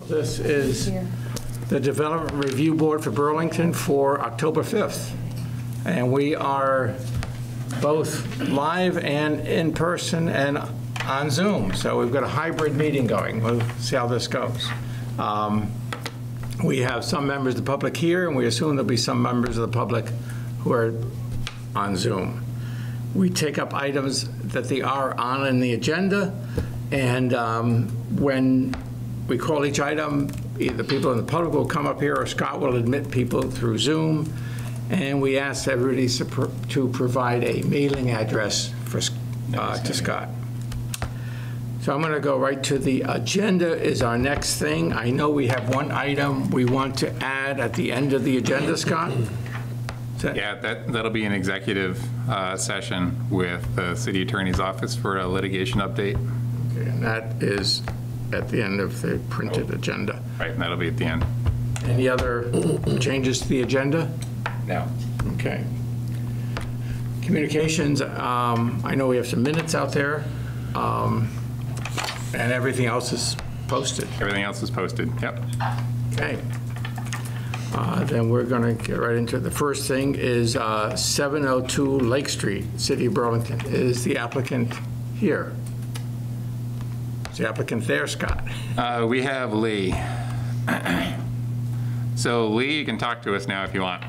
This is the Development Review Board for Burlington for October 5th. And we are both live and in person and on Zoom. So we've got a hybrid meeting going. We'll see how this goes. We have some members of the public here, and we assume there'll be some members of the public who are on Zoom. We take up items that they are on in the agenda, and when we call each item, either people in the public will come up here or Scott will admit people through Zoom, and we ask everybody to provide a mailing address for, to Scott. So I'm going to go right to the agenda is our next thing. I know we have one item we want to add at the end of the agenda, Scott. Yeah, that'll be an executive session with the city attorney's office for a litigation update. Okay, and that is at the end of the printed agenda. Right, and that'll be at the end. Any other changes to the agenda? No. Okay. Communications, I know we have some minutes out there, and everything else is posted. Everything else is posted, yep. Okay. Then we're going to get right into it. The first thing is 702 Lake Street, City of Burlington. Is the applicant here? Is the applicant there, Scott? We have Lee. So Lee, you can talk to us now if you want.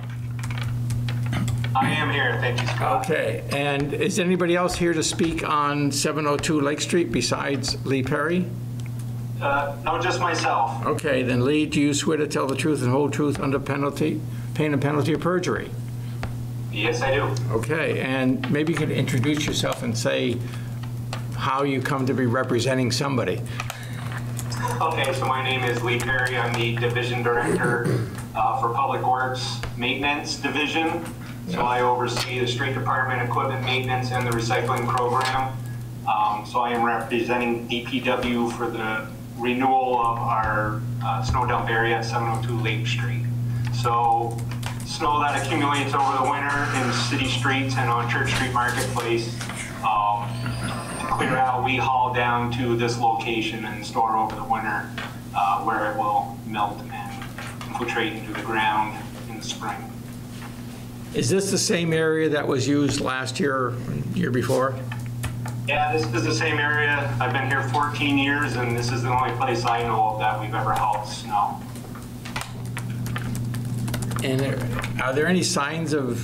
I am here, thank you, Scott. Okay, and is anybody else here to speak on 702 Lake Street besides Lee Perry? No, just myself. Okay, then Lee, do you swear to tell the truth and whole truth under pain and penalty of perjury? Yes, I do. Okay, and maybe you could introduce yourself and say how you come to be representing somebody. Okay, so my name is Lee Perry. I'm the Division Director for Public Works Maintenance Division. So I oversee the street department, equipment maintenance, and the recycling program. So I am representing DPW for the renewal of our snow dump area at 702 Lake Street. So snow that accumulates over the winter in city streets and on Church Street Marketplace, clear out, we haul down to this location and store over the winter where it will melt and infiltrate into the ground in the spring. Is this the same area that was used last year or year before? Yeah, this is the same area. I've been here 14 years, and this is the only place I know of that we've ever hauled snow. And are there any signs of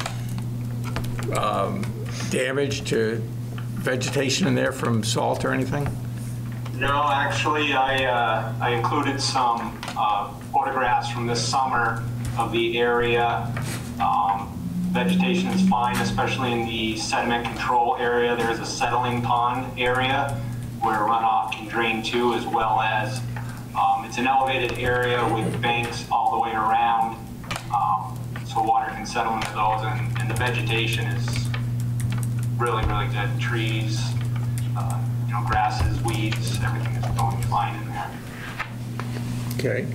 damage to vegetation in there from salt or anything? No, actually, I included some photographs from this summer of the area. Vegetation is fine, especially in the sediment control area. There is a settling pond area where runoff can drain to, as well as it's an elevated area with banks all the way around, so water can settle into those, and the vegetation is really, really good. Trees, you know, grasses, weeds, everything is going fine in there. Okay.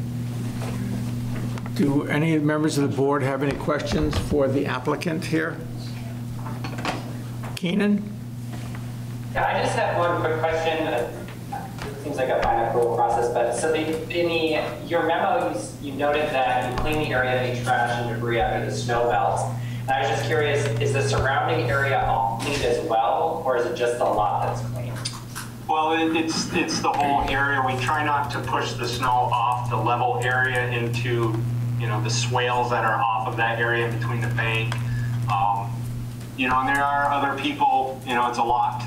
Do any members of the board have any questions for the applicant here? Keenan? Yeah, I just have one quick question. It seems like a fine approval process, but so in your memo, you noted that you clean the area of any trash and debris after the snow melts. And I was just curious, is the surrounding area all cleaned as well, or is it just the lot that's clean? Well, it's the whole area. We try not to push the snow off the level area into, you know, the swales that are off of that area between the bank. You know, and there are other people, you know, it's a locked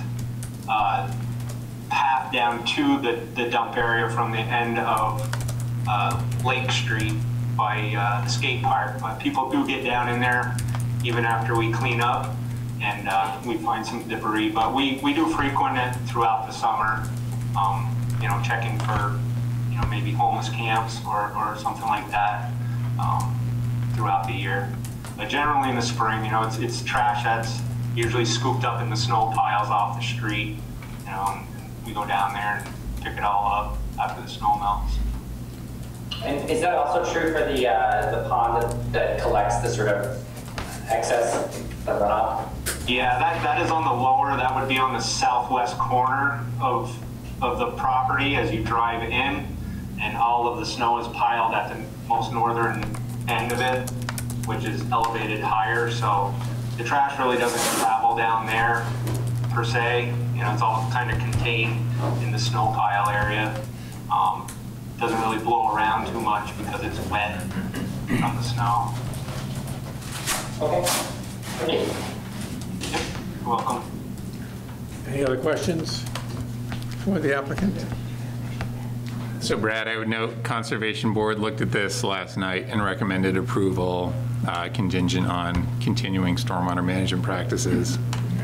path down to the dump area from the end of Lake Street by the skate park. But people do get down in there even after we clean up, and we find some debris. But we do frequent it throughout the summer, you know, checking for, you know, maybe homeless camps or something like that. Throughout the year, but generally in the spring, you know, it's trash that's usually scooped up in the snow piles off the street, you know, and we go down there and pick it all up after the snow melts. And is that also true for the pond that collects the sort of excess runoff? Yeah, that is on the lower. That would be on the southwest corner of the property as you drive in. and all of the snow is piled at the most northern end of it, which is elevated higher. So the trash really doesn't travel down there per se. You know, it's all kind of contained in the snow pile area. Doesn't really blow around too much because it's wet from the snow. Okay. Thank you. Yep, you're welcome. Any other questions for the applicant? So Brad, I would note Conservation Board looked at this last night and recommended approval contingent on continuing stormwater management practices.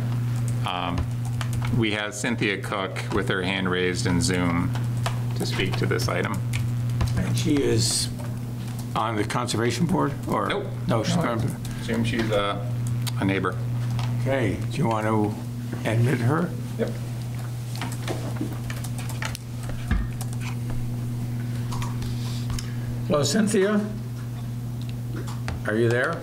We have Cynthia Cook with her hand raised in Zoom to speak to this item. And she is on the Conservation Board, or? Nope. No, she's not. Assume she's a neighbor. Okay, do you want to admit her? Yep. Hello, Cynthia? Are you there?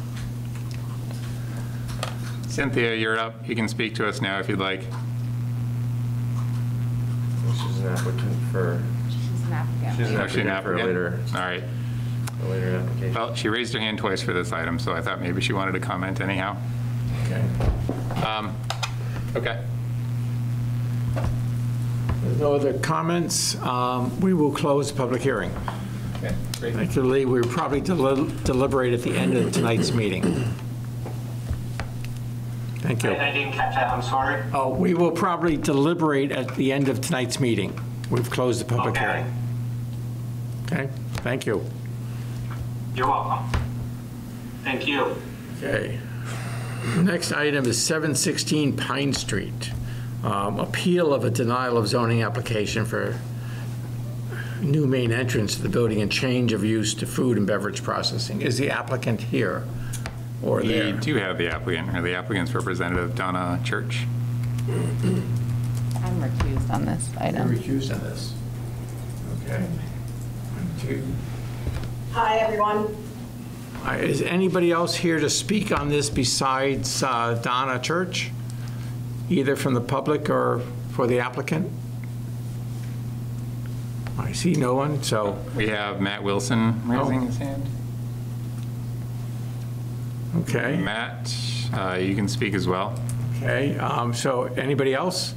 Cynthia, you're up. You can speak to us now if you'd like. She's an applicant for. She's an applicant. She's an Oh, she's an applicant for a applicant? later, All right. a later application. Well, she raised her hand twice for this item, so I thought maybe she wanted to comment anyhow. Okay. Okay. There's no other comments. We will close the public hearing. Okay, great. Actually, we'll probably deliberate at the end of tonight's meeting. Thank you. I didn't catch that, I'm sorry. Oh, we will probably deliberate at the end of tonight's meeting. We've closed the public Okay. hearing. Okay, thank you. You're welcome. Thank you. Okay. Next item is 716 Pine Street. Appeal of a denial of zoning application for new main entrance to the building and change of use to food and beverage processing. Is the applicant here or We there? do have the applicant, or the applicant's representative, Donna Church. I'm recused on this You're item. recused on this. Okay. 1, 2. Hi, everyone. Is anybody else here to speak on this besides Donna Church? Either from the public or for the applicant? I see no one, so, We have Matt Wilson raising Oh. his hand. okay. Matt, you can speak as well. Okay, so anybody else?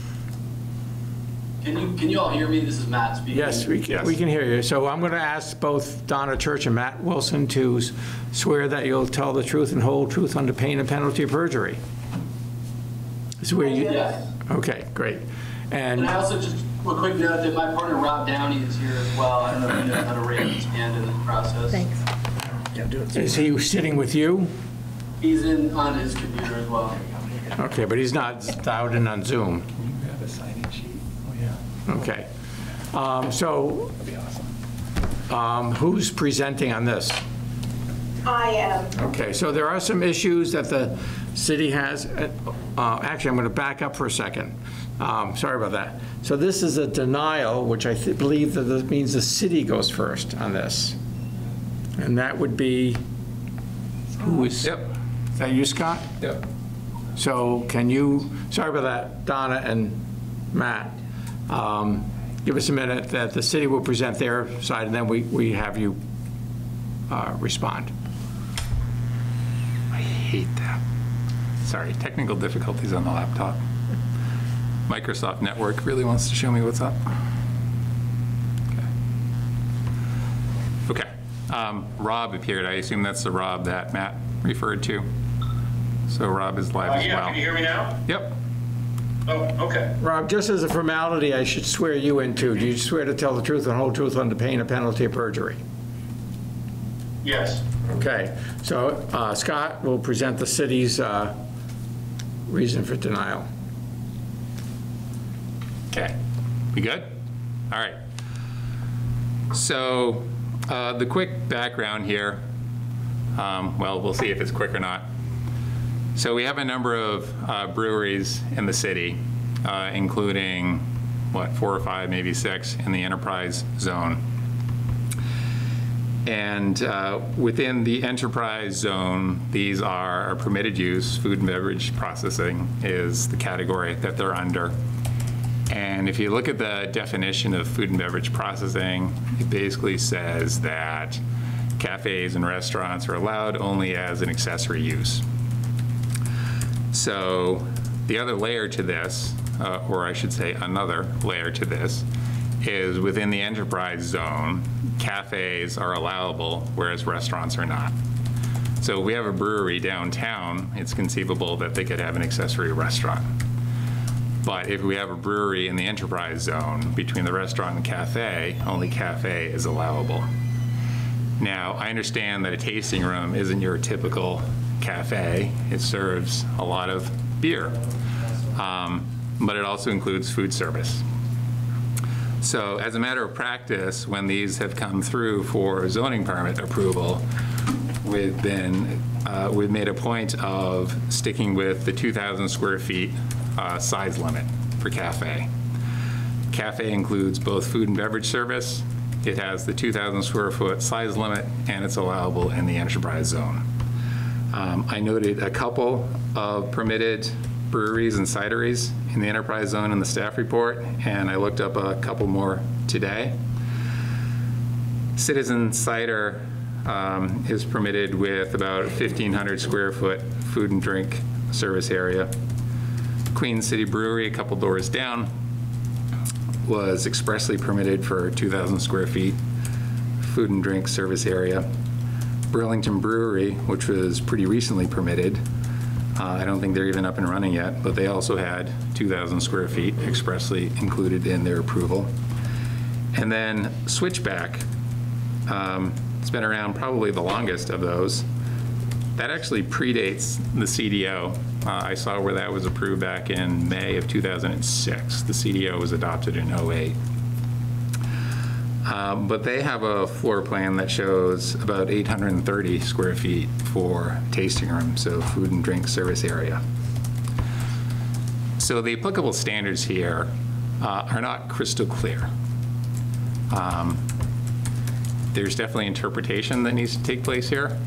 Can you all hear me? This is Matt speaking. Yes, we Yes. can hear you. So I'm going to ask both Donna Church and Matt Wilson to swear that you'll tell the truth and whole truth under pain and penalty of perjury. Swear you? Yes. Okay, great. And I also just a quick note that my partner Rob Downey is here as well. I don't know if he knows how to raise his hand in this process. Thanks. Is he sitting with you? He's in on his computer as well. Okay, but he's not dialed in on Zoom. Can you grab a sign-in sheet? Oh, yeah. Okay. So That'd be awesome. who's presenting on this? I am. Okay, so there are some issues that the city has. Actually, I'm going to back up for a second. Sorry about that. So this is a denial, which I believe that this means the city goes first on this. And that would be, who is? Yep. Is that you, Scott? Yep. So can you, sorry about that, Donna and Matt, give us a minute that the city will present their side, and then we have you respond. I hate that. Sorry, technical difficulties on the laptop. Microsoft Network really wants to show me what's up. Okay. Rob appeared. I assume that's the Rob that Matt referred to. So Rob is live as well. Yeah, can you hear me now? Yep. Oh, okay. Rob, just as a formality, I should swear you in too. Do you swear to tell the truth and whole truth under pain and penalty of perjury? Yes. Okay, so Scott will present the city's reason for denial. Okay. We good? All right. So the quick background here, well, we'll see if it's quick or not. So we have a number of breweries in the city, including, 4 or 5, maybe 6 in the enterprise zone. And within the enterprise zone, these are permitted use. Food and beverage processing is the category that they're under. And if you look at the definition of food and beverage processing, it basically says that cafes and restaurants are allowed only as an accessory use. So the other layer to this, or I should say another layer to this, is within the enterprise zone, cafes are allowable, whereas restaurants are not. So if we have a brewery downtown, it's conceivable that they could have an accessory restaurant. But if we have a brewery in the enterprise zone between the restaurant and cafe, only cafe is allowable. Now, I understand that a tasting room isn't your typical cafe. It serves a lot of beer, but it also includes food service. So as a matter of practice, when these have come through for zoning permit approval, we've made a point of sticking with the 2,000 square feet size limit for cafe. Cafe includes both food and beverage service. It has the 2,000 square foot size limit, and it's allowable in the enterprise zone. I noted a couple of permitted breweries and cideries in the enterprise zone in the staff report, and I looked up a couple more today. Citizen Cider is permitted with about 1,500 square foot food and drink service area. Queen City Brewery, a couple doors down, was expressly permitted for 2,000 square feet food and drink service area. Burlington Brewery, which was pretty recently permitted, I don't think they're even up and running yet, but they also had 2,000 square feet expressly included in their approval. And then Switchback, it's been around probably the longest of those. That actually predates the CDO. I saw where that was approved back in May of 2006. The CDO was adopted in 2008. But they have a floor plan that shows about 830 square feet for tasting room, so food and drink service area. So the applicable standards here are not crystal clear. There's definitely interpretation that needs to take place here.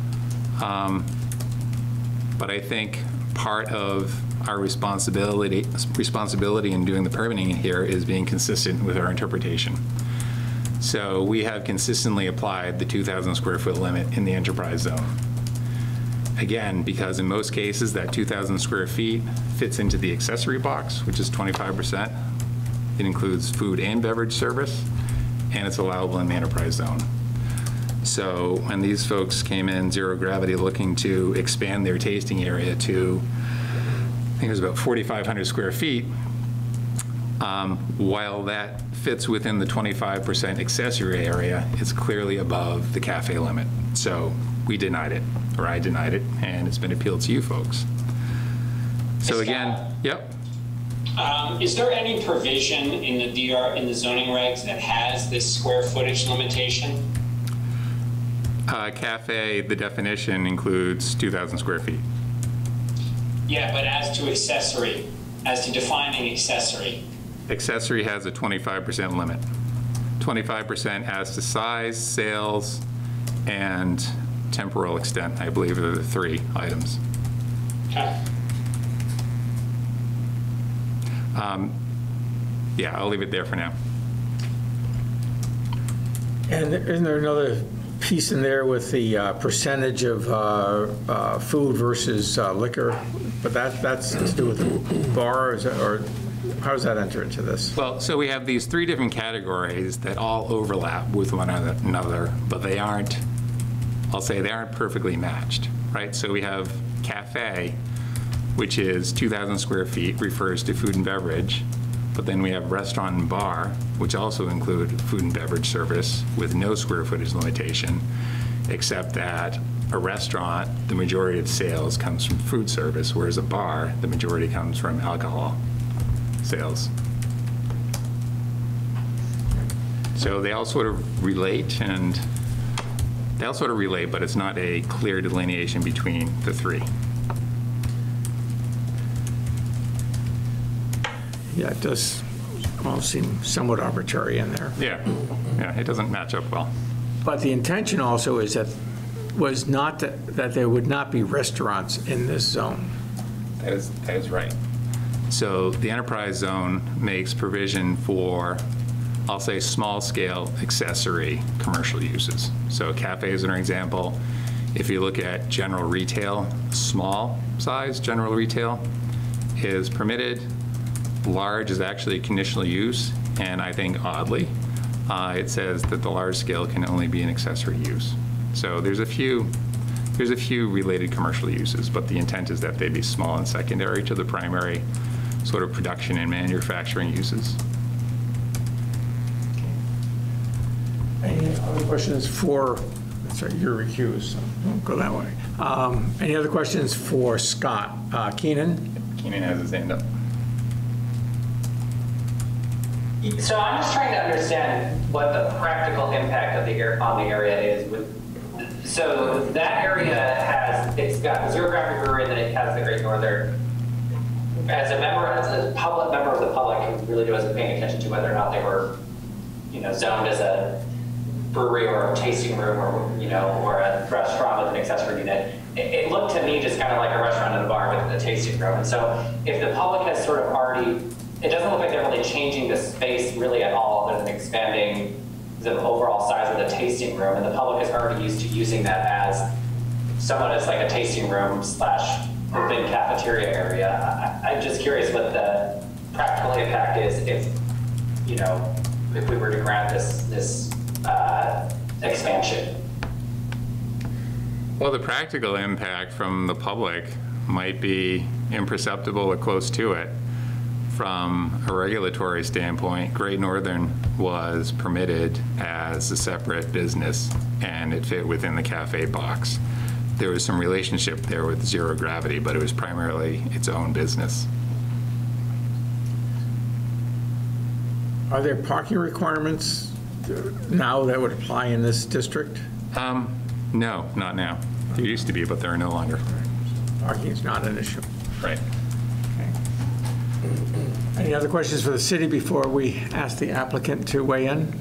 But I think part of our responsibility in doing the permitting here is being consistent with our interpretation. So we have consistently applied the 2,000 square foot limit in the enterprise zone. Again, because in most cases that 2,000 square feet fits into the accessory box, which is 25%. It includes food and beverage service, and it's allowable in the enterprise zone. So when these folks came in zero gravity looking to expand their tasting area to, I think it was about 4,500 square feet, while that fits within the 25% accessory area, it's clearly above the cafe limit. So we denied it, or I denied it, and it's been appealed to you folks. So again, yep. Is there any provision in the zoning regs that has this square footage limitation? Cafe, the definition includes 2,000 square feet. Yeah, but as to accessory, as to defining accessory. Accessory has a 25% limit. 25% as to size, sales, and temporal extent, I believe, are the three items. Okay. Yeah, I'll leave it there for now. And isn't there another piece in there with the percentage of food versus liquor? But that's to do with the bar, or how does that enter into this? Well, so we have these three different categories that all overlap with one another, but they aren't, I'll say they aren't perfectly matched, right? So we have cafe, which is 2,000 square feet, refers to food and beverage. But then we have restaurant and bar, which also include food and beverage service with no square footage limitation, except that a restaurant, the majority of sales comes from food service, whereas a bar, the majority comes from alcohol sales. So they all sort of relate, but it's not a clear delineation between the three. Yeah, it does all seem somewhat arbitrary in there. Yeah, it doesn't match up well. But the intention also is was not that there would not be restaurants in this zone. That is right. So the enterprise zone makes provision for, I'll say, small-scale accessory commercial uses. So cafes are an example. If you look at general retail, small size general retail is permitted. Large is actually conditional use, and I think oddly, it says that the large scale can only be an accessory use. So there's a few related commercial uses, but the intent is that they be small and secondary to the primary sort of production and manufacturing uses. Any other questions for, sorry, you're recused, so don't go that way. Any other questions for Scott? Keenan? Keenan has his hand up. So I'm just trying to understand what the practical impact of on the area is. So that area it's got Zero Gravity Brewery, and then it has the Great Northern. As a public member of the public who really wasn't paying attention to whether or not they were, zoned as a brewery or a tasting room or a restaurant with an accessory unit, it looked to me just kind of like a restaurant and a bar with a tasting room. And so if the public has sort of already, it doesn't look like they're really changing the space really at all, other than expanding the overall size of the tasting room, and the public is already used to using that as somewhat as like a tasting room / open cafeteria area. I'm just curious what the practical impact is if we were to grant this expansion. Well, the practical impact from the public might be imperceptible or close to it. From a regulatory standpoint, Great Northern was permitted as a separate business, and it fit within the cafe box. There was some relationship there with Zero Gravity, but it was primarily its own business. Are there parking requirements now that would apply in this district? No, not now. There used to be, but there are no longer. Parking is not an issue. Right. Any other questions for the city before we ask the applicant to weigh in?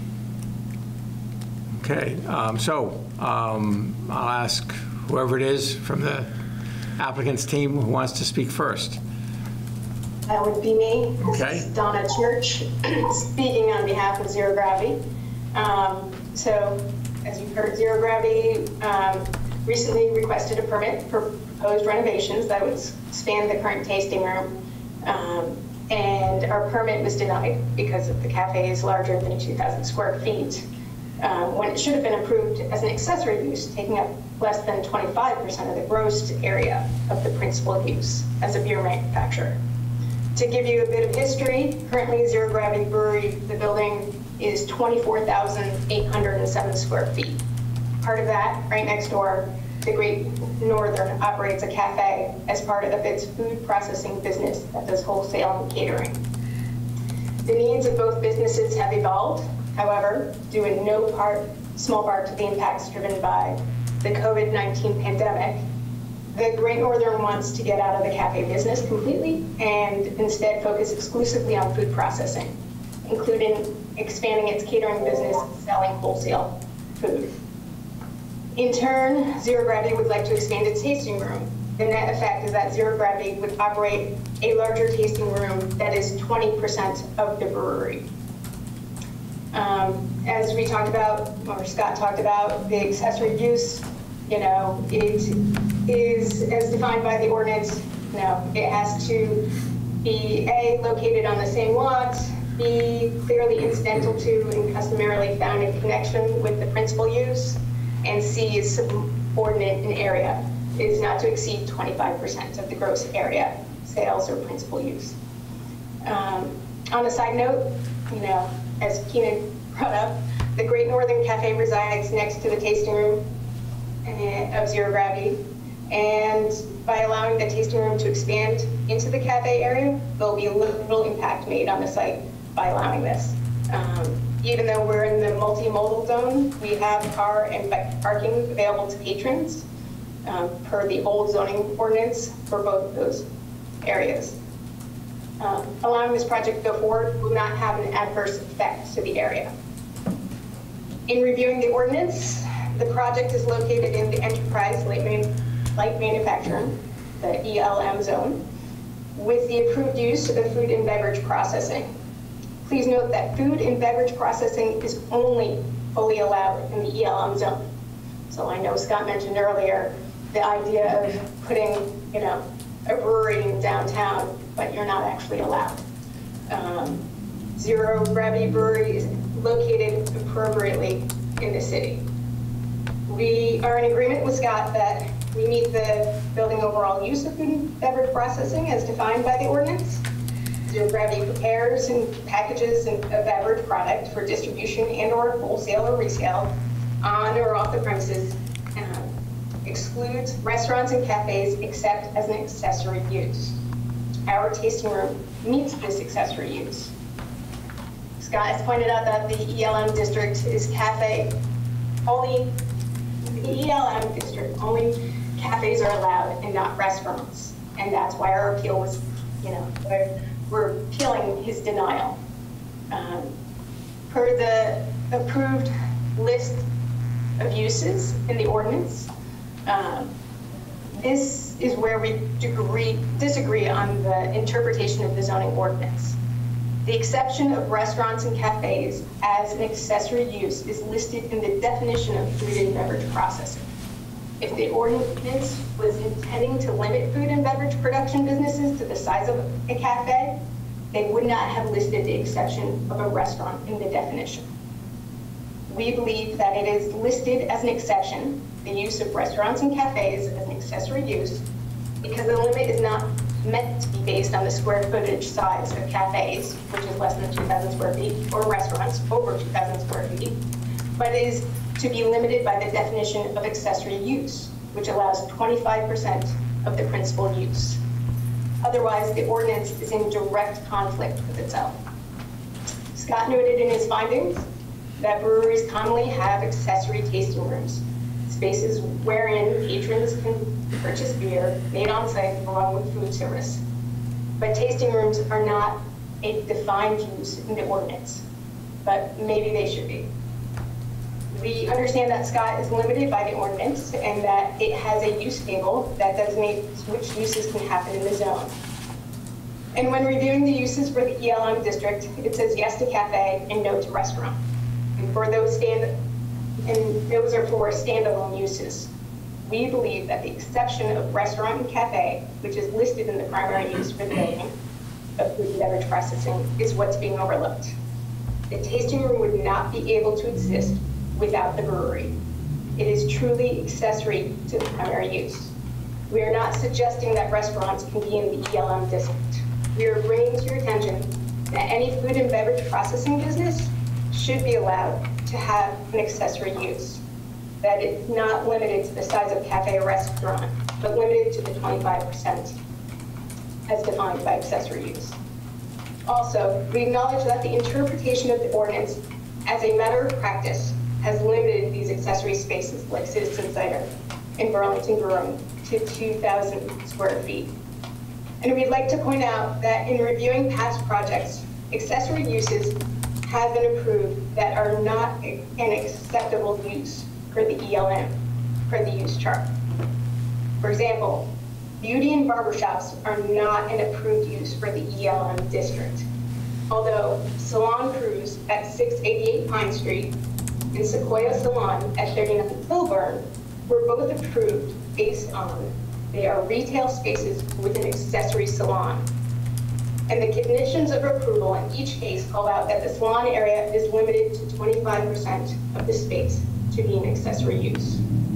Okay, I'll ask whoever it is from the applicant's team who wants to speak first. That would be me. Okay. This is Donna Church, speaking on behalf of Zero Gravity. So, as you've heard, Zero Gravity recently requested a permit for proposed renovations that would span the current tasting room. And our permit was denied because the cafe is larger than 2,000 square feet, when it should have been approved as an accessory use, taking up less than 25% of the gross area of the principal use as a beer manufacturer. To give you a bit of history, currently Zero Gravity Brewery, the building is 24,807 square feet. Part of that, right next door, the Great Northern operates a cafe as part of its food processing business that does wholesale and catering. The needs of both businesses have evolved, however, due in no small part to the impacts driven by the COVID-19 pandemic. The Great Northern wants to get out of the cafe business completely and instead focus exclusively on food processing, including expanding its catering business and selling wholesale food. In turn, Zero Gravity would like to expand its tasting room. The net effect is that Zero Gravity would operate a larger tasting room that is 20% of the brewery. As we talked about, or Scott talked about, the accessory use, it is as defined by the ordinance. It has to be A, located on the same lot, B, clearly incidental to and customarily found in connection with the principal use, and C is subordinate in area. It is not to exceed 25% of the gross area, sales or principal use. On a side note, as Keenan brought up, the Great Northern Cafe resides next to the tasting room of Zero Gravity, and by allowing the tasting room to expand into the cafe area, there'll be little impact made on the site by allowing this. Even though we're in the multimodal zone, we have car and bike parking available to patrons per the old zoning ordinance for both of those areas. Allowing this project to go forward will not have an adverse effect to the area. In reviewing the ordinance, the project is located in the enterprise light manufacturing, the ELM zone. with the approved use of food and beverage processing. Please note that food and beverage processing is only fully allowed in the ELM zone. So I know Scott mentioned earlier the idea of putting, a brewery in downtown, but you're not actually allowed. Zero Gravity Brewery is located appropriately in the city. We are in agreement with Scott that we meet the building overall use of food and beverage processing as defined by the ordinance. Zero Gravity prepares and packages a beverage product for distribution and/or wholesale or resale on or off the premises, excludes restaurants and cafes except as an accessory use. Our tasting room meets this accessory use. Scott has pointed out that the ELM district is cafe only. The ELM district, only cafes are allowed and not restaurants. And that's why our appeal was, we're appealing his denial. Per the approved list of uses in the ordinance, this is where we disagree on the interpretation of the zoning ordinance. The exception of restaurants and cafes as an accessory use is listed in the definition of food and beverage processing. If the ordinance was intending to limit food and beverage production businesses to the size of a cafe, they would not have listed the exception of a restaurant in the definition. We believe that it is listed as an exception, the use of restaurants and cafes as an accessory use, because the limit is not meant to be based on the square footage size of cafes, which is less than 2,000 square feet, or restaurants over 2,000 square feet, but is to be limited by the definition of accessory use, which allows 25% of the principal use. Otherwise, the ordinance is in direct conflict with itself. Scott noted in his findings that breweries commonly have accessory tasting rooms, spaces wherein patrons can purchase beer made on site along with food service. But tasting rooms are not a defined use in the ordinance, but maybe they should be. We understand that Scott is limited by the ordinance and that it has a use table that designates which uses can happen in the zone. And when reviewing the uses for the ELM district, it says yes to cafe and no to restaurant. And those are for standalone uses. We believe that the exception of restaurant and cafe, which is listed in the primary use for the building of food and beverage processing, is what's being overlooked. The tasting room would not be able to exist without the brewery. It is truly accessory to the primary use. We are not suggesting that restaurants can be in the ELM district. We are bringing to your attention that any food and beverage processing business should be allowed to have an accessory use, that it's not limited to the size of cafe or restaurant, but limited to the 25% as defined by accessory use. Also, we acknowledge that the interpretation of the ordinance as a matter of practice has limited these accessory spaces like Citizen Cider in Burlington Brewing to 2,000 square feet. And we'd like to point out that in reviewing past projects, accessory uses have been approved that are not an acceptable use for the ELM, for the use chart. For example, beauty and barbershops are not an approved use for the ELM district. Although Salon Cruise at 688 Pine Street and Sequoia Salon at 39 Kilburn were both approved based on they are retail spaces with an accessory salon. And the conditions of approval in each case call out that the salon area is limited to 25% of the space to be an accessory use.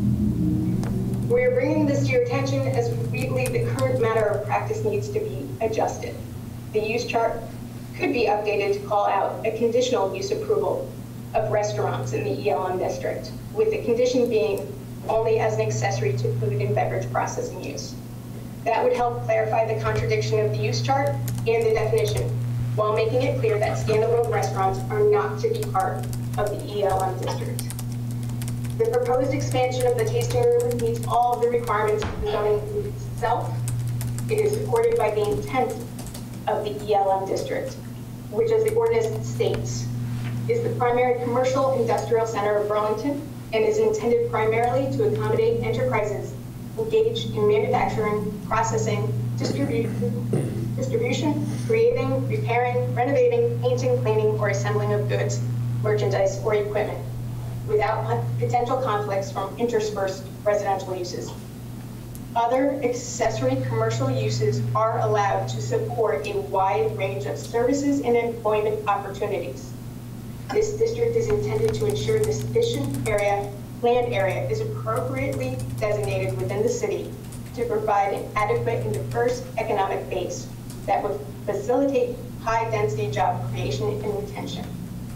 We are bringing this to your attention as we believe the current matter of practice needs to be adjusted. The use chart could be updated to call out a conditional use approval of restaurants in the ELM district, with the condition being only as an accessory to food and beverage processing use. That would help clarify the contradiction of the use chart and the definition, while making it clear that standalone restaurants are not to be part of the ELM district. The proposed expansion of the tasting room meets all of the requirements of the zoning itself. It is supported by the intent of the ELM district, which, as the ordinance states, is the primary commercial industrial center of Burlington and is intended primarily to accommodate enterprises engaged in manufacturing, processing, distribution, distribution, creating, repairing, renovating, painting, cleaning, or assembling of goods, merchandise, or equipment without potential conflicts from interspersed residential uses. Other accessory commercial uses are allowed to support a wide range of services and employment opportunities. This district is intended to ensure the sufficient land area is appropriately designated within the city to provide an adequate and diverse economic base that would facilitate high-density job creation and retention.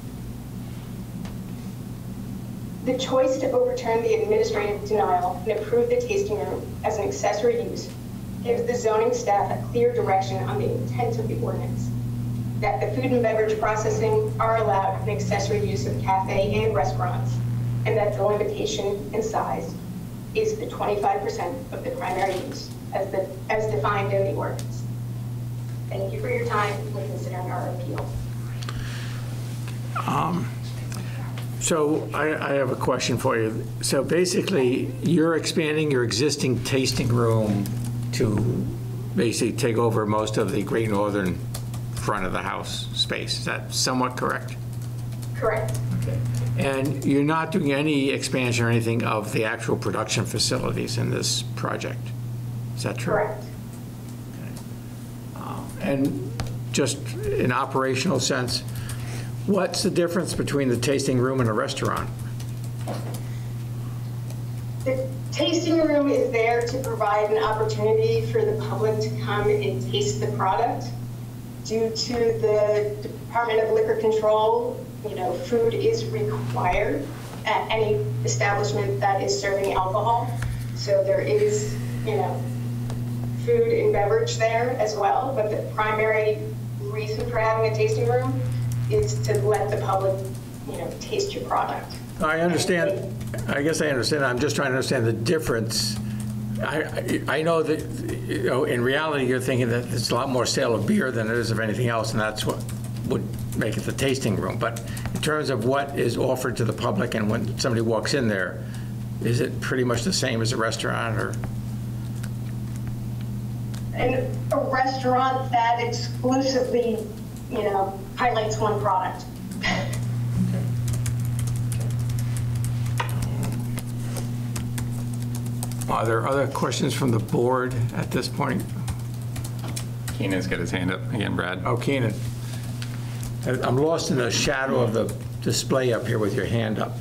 The choice to overturn the administrative denial and approve the tasting room as an accessory use gives the zoning staff a clear direction on the intent of the ordinance, that the food and beverage processing are allowed in accessory use of cafe and restaurants, and that the limitation in size is the 25% of the primary use as defined in the ordinance. Thank you for your time when considering our appeal. So I have a question for you. So basically, you're expanding your existing tasting room to basically take over most of the Great Northern front of the house space. Is that somewhat correct? Correct. Okay. And you're not doing any expansion or anything of the actual production facilities in this project? Is that true? Correct. Okay. And just in operational sense, what's the difference between the tasting room and a restaurant? The tasting room is there to provide an opportunity for the public to come and taste the product. Due to the Department of Liquor Control, food is required at any establishment that is serving alcohol. So there is, food and beverage there as well. But the primary reason for having a tasting room is to let the public, taste your product. I understand. I guess I understand. I'm just trying to understand the difference. I know that, in reality, you're thinking that there's a lot more sale of beer than there is of anything else, and that's what would make it the tasting room. But in terms of what is offered to the public and when somebody walks in there, is it pretty much the same as a restaurant, or? And a restaurant that exclusively, highlights one product. Are there other questions from the board at this point? Keenan's got his hand up again, Brad. Oh, Keenan. I'm lost in the shadow of the display up here with your hand up.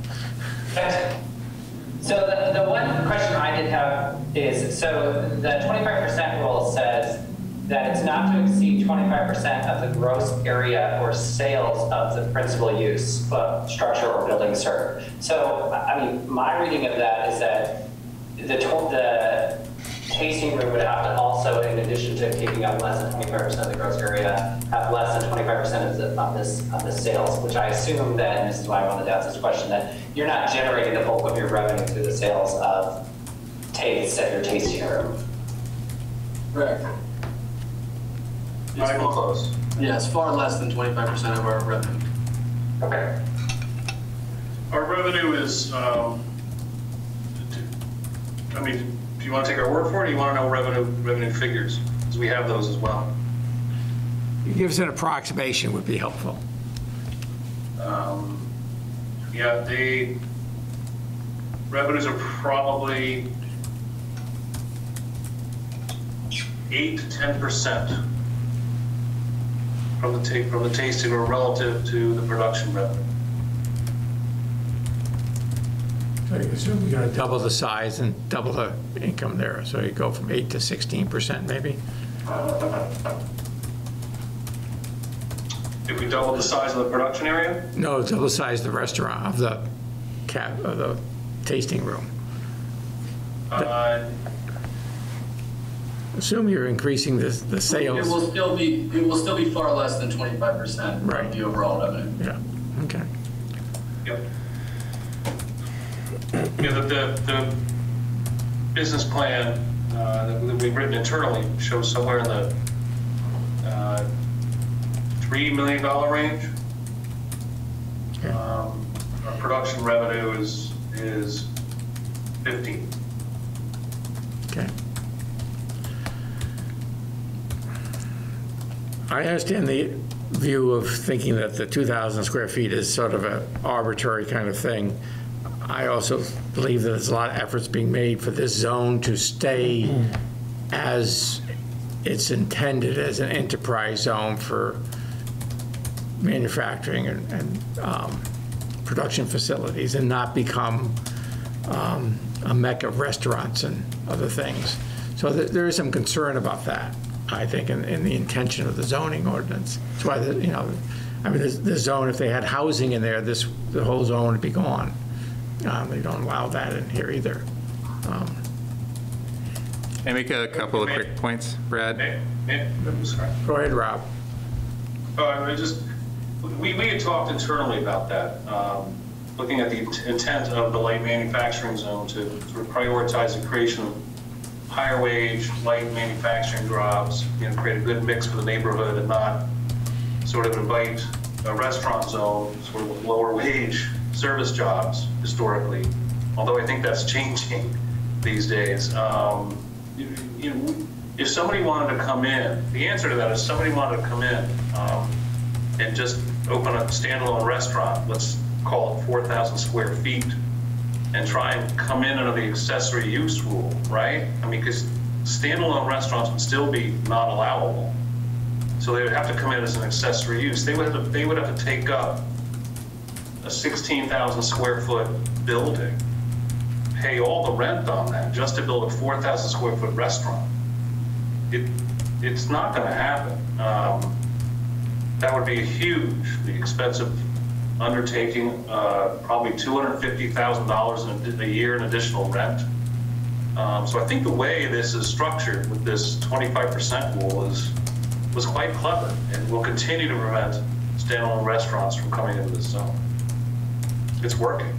So the one question I did have is, so the 25% rule says that it's not to exceed 25% of the gross area or sales of the principal use, structure or building served. So, my reading of that is that the tasting room would have to also, in addition to taking up less than 25% of the gross area, have less than 25% of the sales, which I assume that, and this is why I wanted to ask this question, that you're not generating the bulk of your revenue through the sales of tastes at your tasting room. Correct. Not even close. Yeah, it's far less than 25% of our revenue. Okay. Our revenue is, do you want to take our word for it, or do you want to know revenue figures? Because we have those as well. You give us an approximation would be helpful. Yeah, the revenues are probably 8 to 10% from the tasting room relative to the production revenue. So you assume you're going to double the size and double the income there. So you go from 8 to 16% maybe? If we double the size of the production area? No, double the size of the restaurant, of the tasting room. Assume you're increasing the sales. It will still be far less than 25% Right. of the overall revenue. Yeah, okay. Yep. The business plan that we've written internally shows somewhere in the $3 million range. Okay. Our production revenue is 15. Okay. I understand the view of thinking that the 2,000 square feet is sort of an arbitrary kind of thing. I also believe that there's a lot of efforts being made for this zone to stay as it's intended, as an enterprise zone for manufacturing and production facilities, and not become a mecca of restaurants and other things. So there is some concern about that, I think, in the intention of the zoning ordinance. That's why, I mean, the zone, if they had housing in there, the whole zone would be gone. They don't allow that in here either. Can I make a couple of quick points, Brad? Sorry. Go ahead, Rob. We had talked internally about that, looking at the intent of the light manufacturing zone to sort of prioritize the creation of higher wage, light manufacturing jobs, create a good mix for the neighborhood and not sort of invite a restaurant zone, sort of lower wage service jobs historically, although I think that's changing these days. If somebody wanted to come in, the answer to that is somebody wanted to come in and just open a standalone restaurant, let's call it 4,000 square feet, and try and come in under the accessory use rule, right? I mean, because standalone restaurants would still be not allowable. So they would have to come in as an accessory use. They would have to take up a 16,000 square foot building, pay all the rent on that just to build a 4,000 square foot restaurant. It's not going to happen. That would be a hugely expensive undertaking, probably $250,000 a year in additional rent. So I think the way this is structured with this 25% rule was quite clever and will continue to prevent standalone restaurants from coming into this zone. It's working.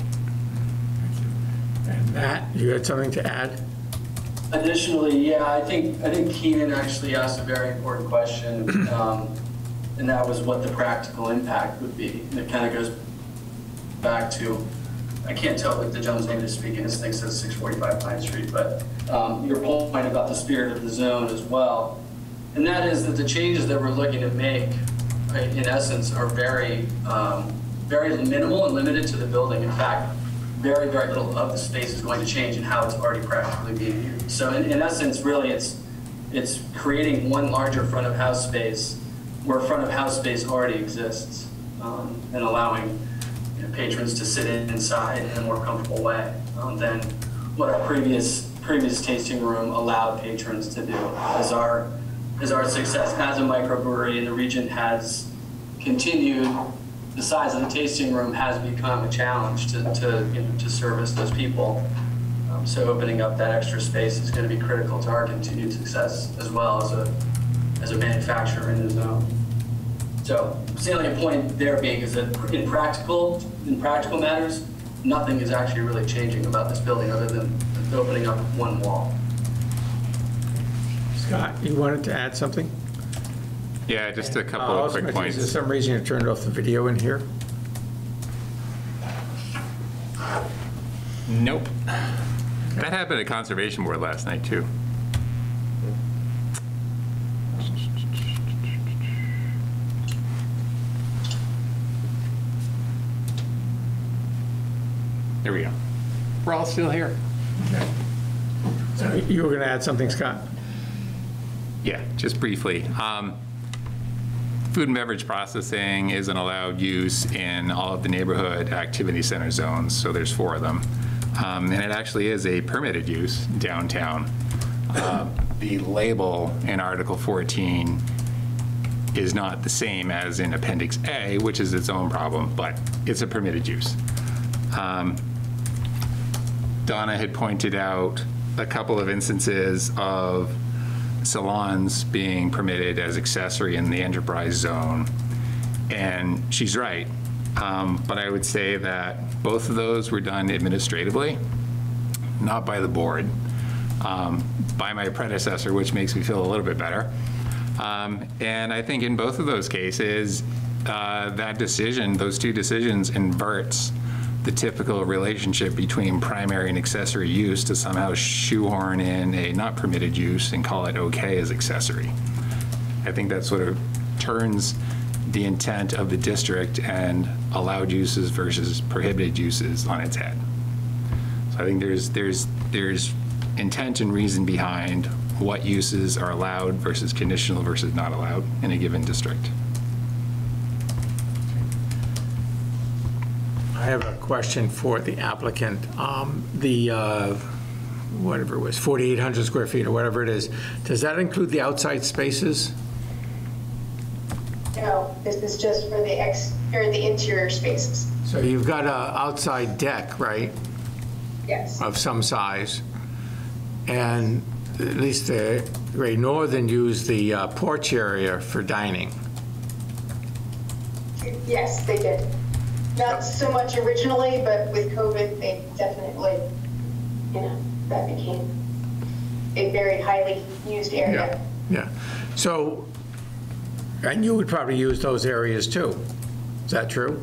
And Matt, you had something to add? Additionally, yeah, I think Keenan actually asked a very important question, and that was what the practical impact would be. And it kind of goes back to, I can't tell what the gentleman's name is speaking, this thing says 645 Pine Street, but your point about the spirit of the zone as well. And that is that the changes that we're looking to make, in essence, are very, very minimal and limited to the building. In fact, very, very little of the space is going to change in how it's already practically being used. So in essence, really, it's creating one larger front of house space where front of house space already exists, and allowing patrons to sit inside in a more comfortable way than what our previous tasting room allowed patrons to do. As our success as a microbrewery in the region has continued, the size of the tasting room has become a challenge to service those people. So opening up that extra space is going to be critical to our continued success as well as a manufacturer in the zone. So salient point there being is that in practical matters, nothing is actually really changing about this building other than opening up one wall. Scott, you wanted to add something? Yeah, just a couple of quick points. Is there some reason you turned off the video in here? Nope. That happened at Conservation Board last night, too. There we go. We're all still here. Okay. So you were going to add something, Scott? Yeah, just briefly. Food and beverage processing isn't allowed use in all of the neighborhood activity center zones, so there's 4 of them. And it actually is a permitted use downtown. The label in Article 14 is not the same as in Appendix A, which is its own problem, but it's a permitted use. Donna had pointed out a couple of instances of salons being permitted as accessory in the enterprise zone, and she's right. But I would say that both of those were done administratively, not by the board, by my predecessor, which makes me feel a little bit better. And I think in both of those cases, that decision, those 2 decisions, inverts the typical relationship between primary and accessory use to somehow shoehorn in a not permitted use and call it okay as accessory. I think that sort of turns the intent of the district and allowed uses versus prohibited uses on its head. So I think there's intent and reason behind what uses are allowed versus conditional versus not allowed in a given district. I have a question for the applicant. Whatever it was, 4,800 square feet or whatever it is, does that include the outside spaces? No, this is just for the interior spaces. So you've got an outside deck, right, Yes. of some size, and at least the Great Northern used the porch area for dining. Yes, they did. Not so much originally, but with COVID, they definitely, that became a very highly used area. Yeah. So, and you would probably use those areas too. Is that true?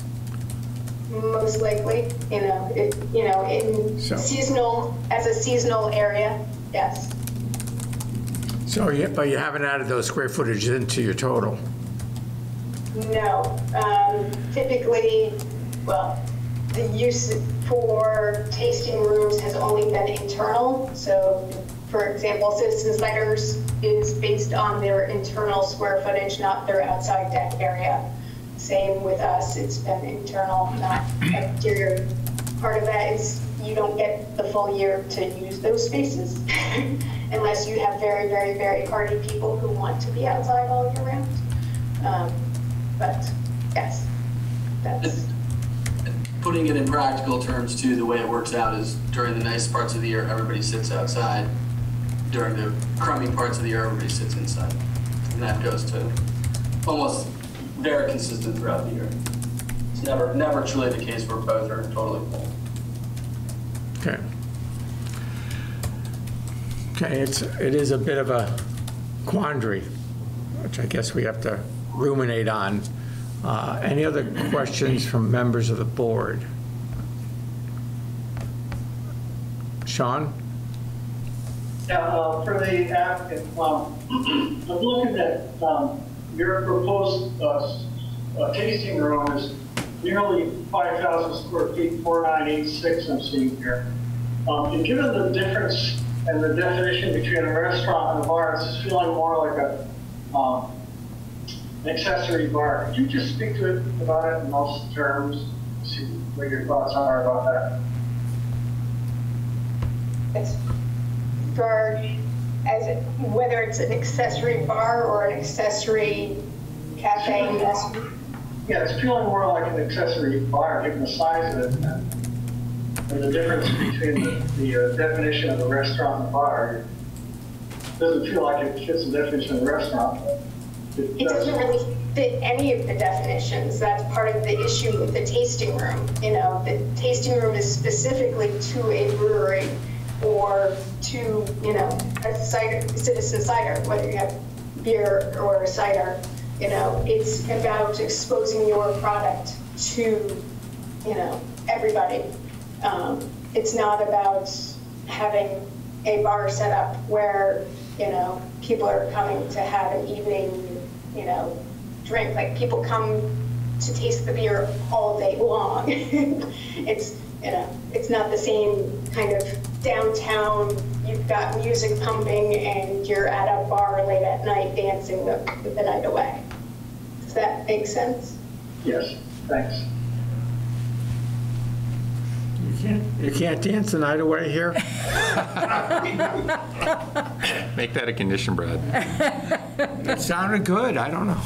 Most likely, in seasonal, as a seasonal area, yes. So, but you haven't added those square footage into your total? No. Typically, well, the use for tasting rooms has only been internal. So, for example, Citizen Ciders is based on their internal square footage, not their outside deck area. Same with us, it's been internal, not exterior. Part of that is you don't get the full year to use those spaces unless you have very, very, very hardy people who want to be outside all year round. But yes, that's... Putting it in practical terms too, the way it works out is during the nice parts of the year, everybody sits outside. During the crummy parts of the year, everybody sits inside. And that goes to almost very consistent throughout the year. It's never truly the case where both are totally full. Okay. Okay, it is a bit of a quandary, which I guess we have to ruminate on. Any other questions from members of the board? Sean? Yeah, for the applicant, I'm looking at your proposed tasting room is nearly 5,000 square feet, 4,986 I'm seeing here. And given the difference and the definition between a restaurant and a bar, it's feeling more like an accessory bar. Could you just speak to it about it in most terms? See what your thoughts are about that. Whether it's an accessory bar or an accessory cafe. Yeah, it's feeling more like an accessory bar, given the size of it and the difference between the definition of a restaurant and a bar. It doesn't feel like it fits the definition of a restaurant. It doesn't really fit any of the definitions. That's part of the issue with the tasting room. The tasting room is specifically to a brewery or to, a cider, Citizen Cider, whether you have beer or a cider. It's about exposing your product to, everybody. It's not about having a bar set up where, people are coming to have an evening, drink. Like, people come to taste the beer all day long. It's not the same kind of downtown, you've got music pumping and you're at a bar late at night dancing the night away. Does that make sense? Yes, thanks. You can't dance the night away here? Make that a condition, Brad. It sounded good, I don't know.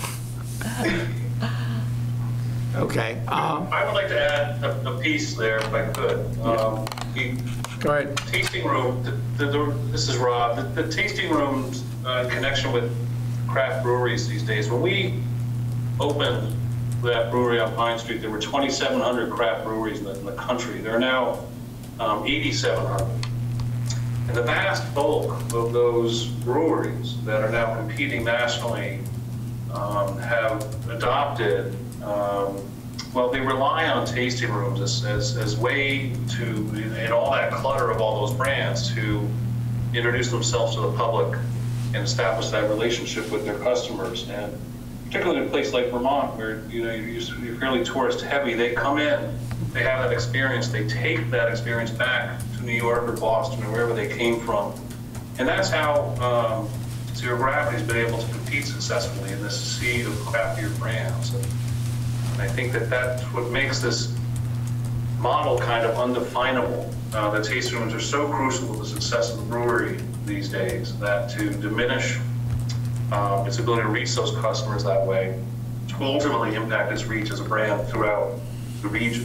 Okay. I would like to add a piece there if I could. Go ahead. Tasting room, this is Rob, the tasting rooms in connection with craft breweries these days. When we opened that brewery on Pine Street, there were 2,700 craft breweries in the country. There are now 8,700. And the vast bulk of those breweries that are now competing nationally have adopted, they rely on tasting rooms as way to, in all that clutter of all those brands, to introduce themselves to the public and establish that relationship with their customers. And particularly in a place like Vermont, where you're fairly tourist heavy, they come in, they have that experience, they take that experience back to New York or Boston or wherever they came from. And that's how Zero Gravity's been able to compete successfully in this sea of craftier brands. And I think that that's what makes this model kind of undefinable. The tasting rooms are so crucial to the success of the brewery these days that to diminish its ability to reach those customers that way will ultimately impact its reach as a brand throughout the region.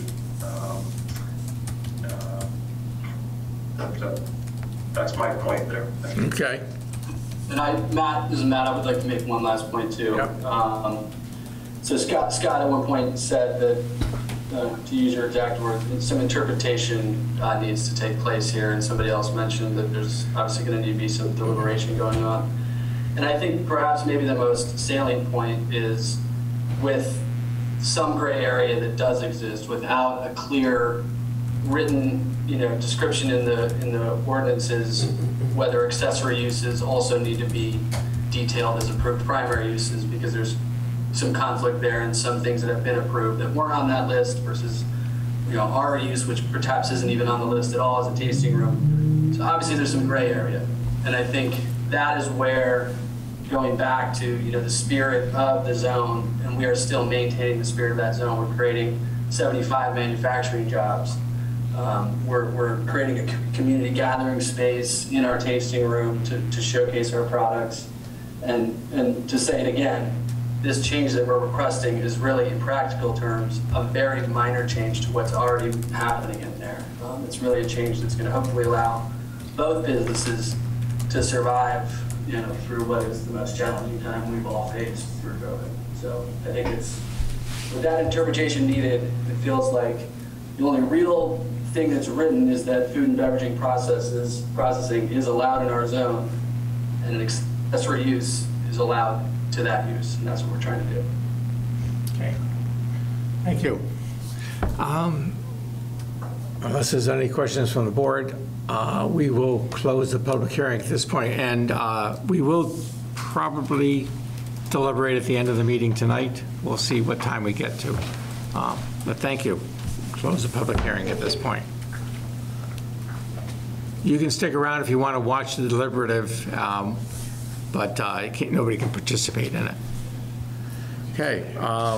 That's my point there. Okay. And Matt, this is Matt, I would like to make one last point too. Yep. So Scott at one point said that, to use your exact word, some interpretation needs to take place here, and somebody else mentioned that there's obviously going to need to be some deliberation going on. And I think perhaps maybe the most salient point is with some gray area that does exist without a clear written description in the ordinances, whether accessory uses also need to be detailed as approved primary uses, because there's some conflict there and some things that have been approved that weren't on that list versus our use, which perhaps isn't even on the list at all as a tasting room. So obviously there's some gray area, and I think that is where, going back to the spirit of the zone, and we are still maintaining the spirit of that zone. We're creating 75 manufacturing jobs. We're creating a community gathering space in our tasting room to showcase our products. And to say it again, this change that we're requesting is really, in practical terms, a very minor change to what's already happening in there. It's really a change that's going to hopefully allow both businesses to survive through what is the most challenging time we've all faced through COVID. So I think it's, with that interpretation needed, it feels like the only real thing that's written is that food and beveraging processing is allowed in our zone, and an accessory use is allowed to that use, and that's what we're trying to do. Okay. Thank you. Unless there's any questions from the board, we will close the public hearing at this point, and we will probably deliberate at the end of the meeting tonight. We'll see what time we get to. But thank you. Close the public hearing at this point. You can stick around if you want to watch the deliberative, but nobody can participate in it. Okay.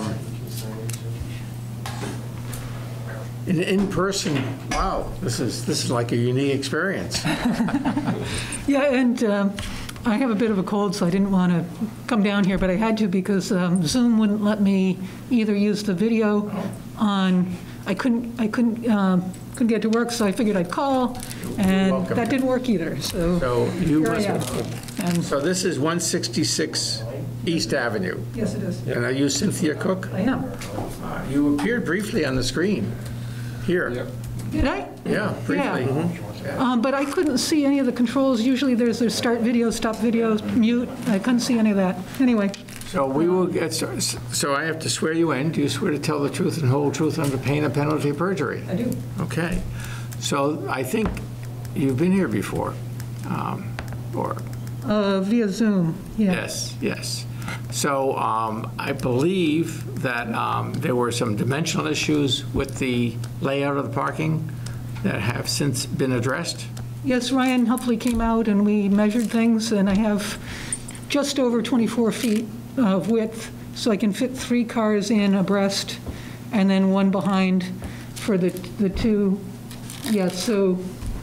In person, wow, this is like a unique experience. Yeah, and I have a bit of a cold, so I didn't want to come down here, but I had to because Zoom wouldn't let me either use the video on. I couldn't get to work, so I figured I'd call, and that didn't work either. So you here I am. And so this is 166 East Avenue. Yes, it is. And are you Cynthia Cook? I am. You appeared briefly on the screen here. Yep. Did I? Yeah, briefly. Yeah. But I couldn't see any of the controls. Usually there's start video, stop video, mute. I couldn't see any of that. Anyway. So we will get started. So I have to swear you in. Do you swear to tell the truth and whole truth under pain and penalty of perjury? I do. Okay. So I think you've been here before, or? Via Zoom, yeah. Yes, yes. So I believe that there were some dimensional issues with the layout of the parking that have since been addressed? Yes, Ryan helpfully came out and we measured things, and I have just over 24 feet of width, so I can fit 3 cars in abreast and then one behind for the two. Yeah, so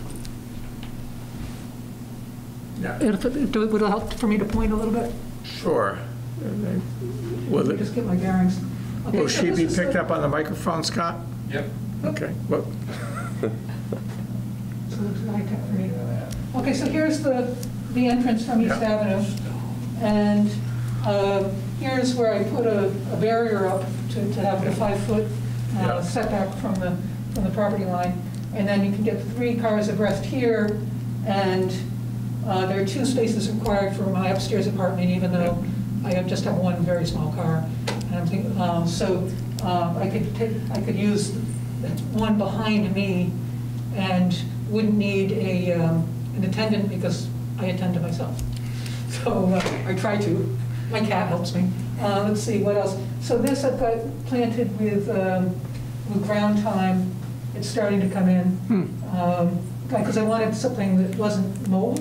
would it help for me to point a little bit? Sure. Let me just get my bearings. Okay, Will she be picked up on the microphone, Scott? Yep. Okay. Well. So it looks high-tech for me. Okay, so here's the entrance from East Avenue, and here's where I put a barrier up to have a 5-foot setback from the property line, and then you can get 3 cars abreast here, and there are 2 spaces required for my upstairs apartment, even though I just have one very small car. And I'm thinking, I could use one behind me, and wouldn't need an attendant because I attend to myself. So I try to. My cat helps me. Let's see, what else? So this I've got planted with ground thyme. It's starting to come in. Because I wanted something that wasn't mowed.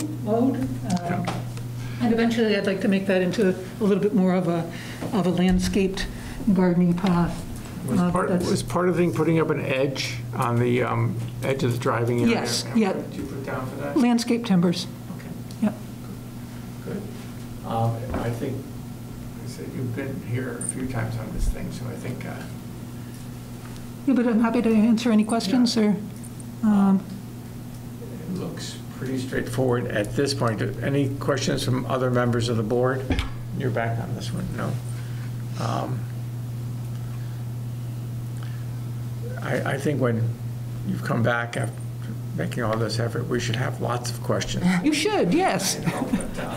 And eventually I'd like to make that into a little bit more of a landscaped gardening path. Was part of the thing putting up an edge on the edge of the driving area? Yes, yeah. What did you put down for that? Landscape timbers. Okay. Yep. Good. I think, I said, you've been here a few times on this thing, so I think. Yeah, but I'm happy to answer any questions or. It looks pretty straightforward at this point. Any questions from other members of the board? You're back on this one, no? I think when you've come back after making all this effort, we should have lots of questions. You should, yes. You know, but,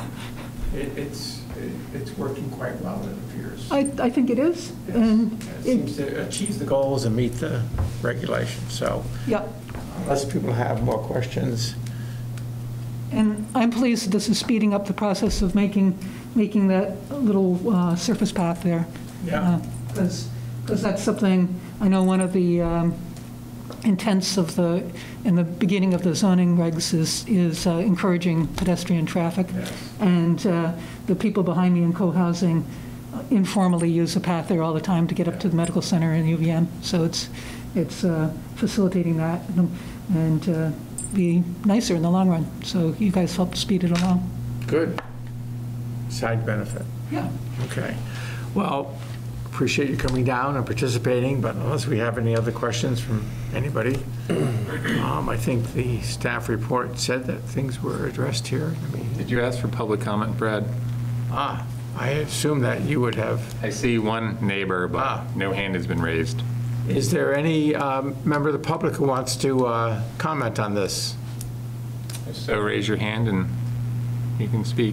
it's working quite well, it appears. I think it is. Yes. And It seems to achieve the goals and meet the regulations, so. Yep. Unless people have more questions. And I'm pleased that this is speeding up the process of making that little surface path there. Yeah. Because that's something, I know one of the intents in the beginning of the zoning regs is encouraging pedestrian traffic. Yes. And the people behind me in co-housing informally use the path there all the time to get up to the medical center and UVM. So it's facilitating that and be nicer in the long run. So you guys helped speed it along. Good. Side benefit. Yeah. Okay. Well, appreciate you coming down and participating, but unless we have any other questions from anybody, I think the staff report said that things were addressed here. Did you ask for public comment, Brad? I assume that you would have. I see one neighbor, but no hand has been raised. Is there any member of the public who wants to comment on this? If so, raise your hand and you can speak.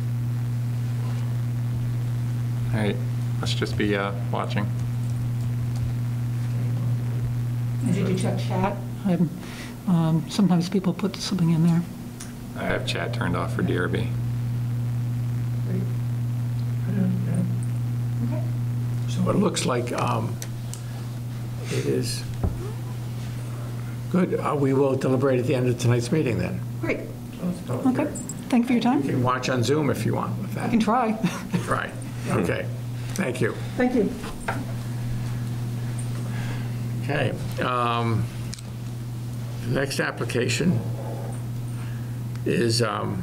All right, let's just be watching. And did you check chat? Sometimes people put something in there. I have chat turned off for DRB. So it looks like it is good. We will deliberate at the end of tonight's meeting then. Great. Okay. Thank you for your time. You can watch on Zoom if you want with that. I can try. Right. Okay. Thank you. Thank you. Okay. The next application is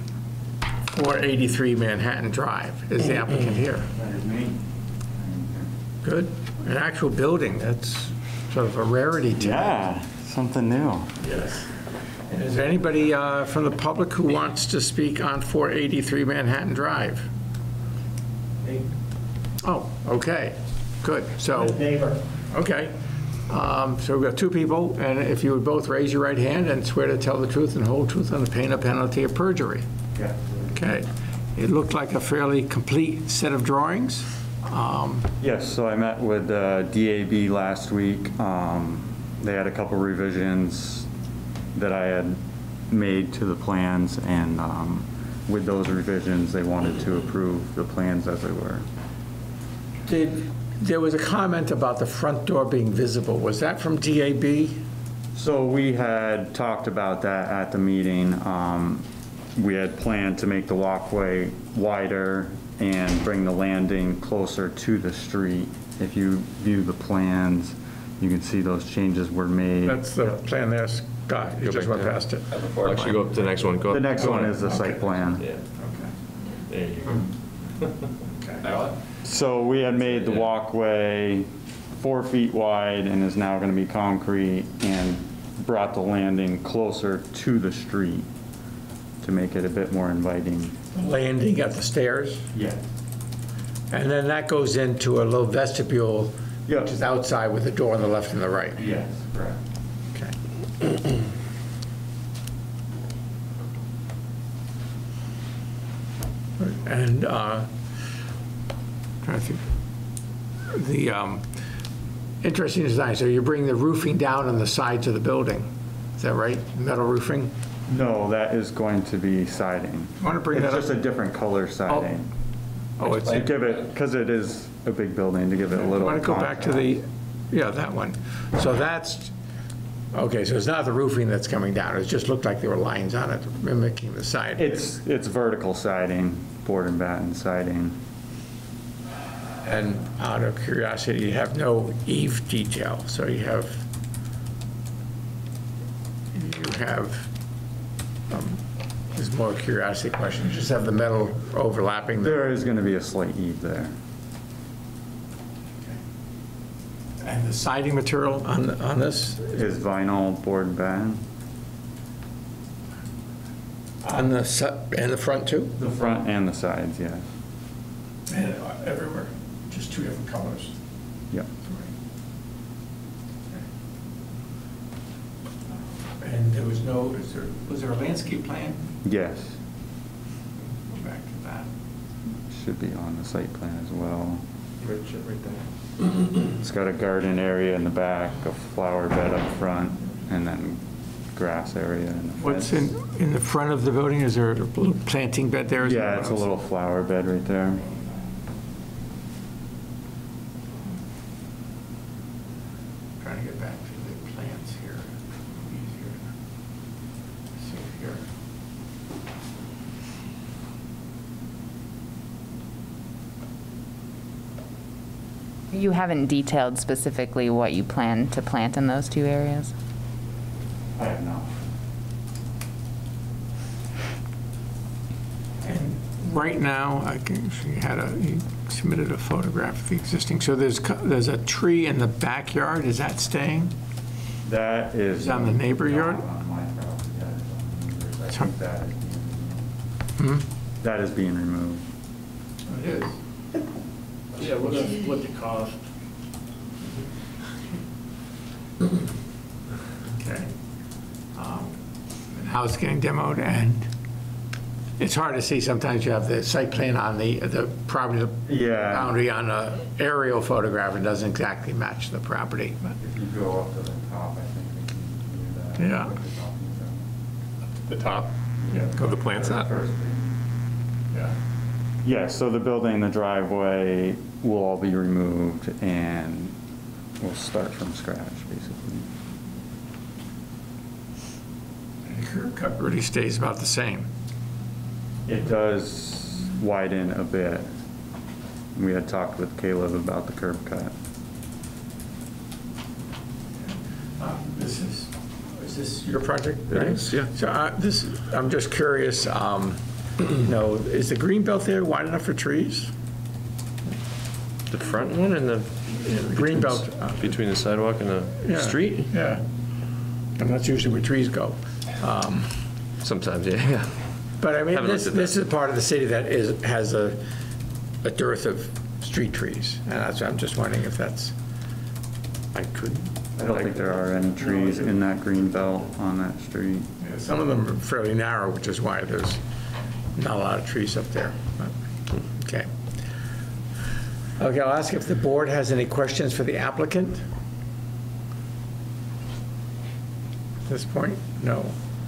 483 Manhattan Drive. Is the applicant here? That is me. Good. An actual building. That's sort of a rarity to Yeah, something new. Yes. And is there anybody from the public who wants to speak on 483 Manhattan Drive? Me. Oh, okay. Good. So, Neighbor. okay. So we've got two people, and if you would both raise your right hand and swear to tell the truth and whole truth on the pain of penalty of perjury. Yeah. Okay. It looked like a fairly complete set of drawings. Yes, so I met with DAB last week. They had a couple revisions that I had made to the plans, and with those revisions, they wanted to approve the plans as they were. There was a comment about the front door being visible. Was that from DAB? So we had talked about that at the meeting. We had planned to make the walkway wider and bring the landing closer to the street. If you view the plans, you can see those changes were made. That's the plan there, Scott. You just went past it. Actually, go up to the next one. Go. The next one is the site plan. Yeah. Okay. There you go. Okay. So we had made the walkway 4 feet wide and is now going to be concrete, and brought the landing closer to the street to make it a bit more inviting. Landing at the stairs? Yeah. And then that goes into a little vestibule, Yeah. which is outside with the door on the left and the right? Yes, correct. Okay. And trying to think, the interesting design. So you're bringing the roofing down on the sides of the building. Is that right? Metal roofing? No, that is going to be siding. Want to bring It's that up? just a different color siding. Oh, it's To give it, because it is a big building to give it a little. I want to go back to the, yeah, that one. So that's, okay, so it's not the roofing that's coming down. It just looked like there were lines on it mimicking the siding. It's vertical siding, board and batten siding. And out of curiosity, you have no eave detail, so you have, there's more curiosity question. You just have the metal overlapping. There is going to be a slight eave there. And the siding material on this? Is vinyl board and batten. On the front too? The front and the sides, yes. And everywhere, just two different colors. Yep. And there was no, was there a landscape plan? Yes. Go back to that. Should be on the site plan as well. Right there. It's got a garden area in the back, a flower bed up front, and then grass area in the What's fence. in the front of the building? Is there a little planting bed there? Yeah, it's a little flower bed right there. Trying to get back to the plans here. Easier to see here. You haven't detailed specifically what you plan to plant in those two areas? I have not. And right now, I can, you submitted a photograph of the existing. So there's a tree in the backyard. Is that staying? That is. Is that on the neighbor yard? On my property, that is on the neighbor's. I So- think that is being removed. That is being removed. It is. Yeah, what's the cost? Okay. House getting demoed, and it's hard to see. Sometimes you have the site plan on the property Yeah. boundary on an aerial photograph. It doesn't exactly match the property. But If you go up to the top, I think we can do that. Yeah. What you're talking about. The top yeah, of the plan set? yeah. Yeah, so the building, the driveway will all be removed and we'll start from scratch, basically. And the curb cut really stays about the same. It does widen a bit. We had talked with Caleb about the curb cut. Is this your project? It is, yeah. So I'm just curious, is the green belt there wide enough for trees? The front one and the Green belt. between the sidewalk and the Yeah, street? Yeah. And that's usually where trees go. Sometimes, yeah. But I mean, Haven't this looked at is a part of the city that has a dearth of street trees. And that's, I'm just wondering if that's, I could. I don't think there are any trees in that green belt on that street. some of them are fairly narrow, which is why there's not a lot of trees up there. But, okay. Okay, I'll ask if the board has any questions for the applicant. At this point, no.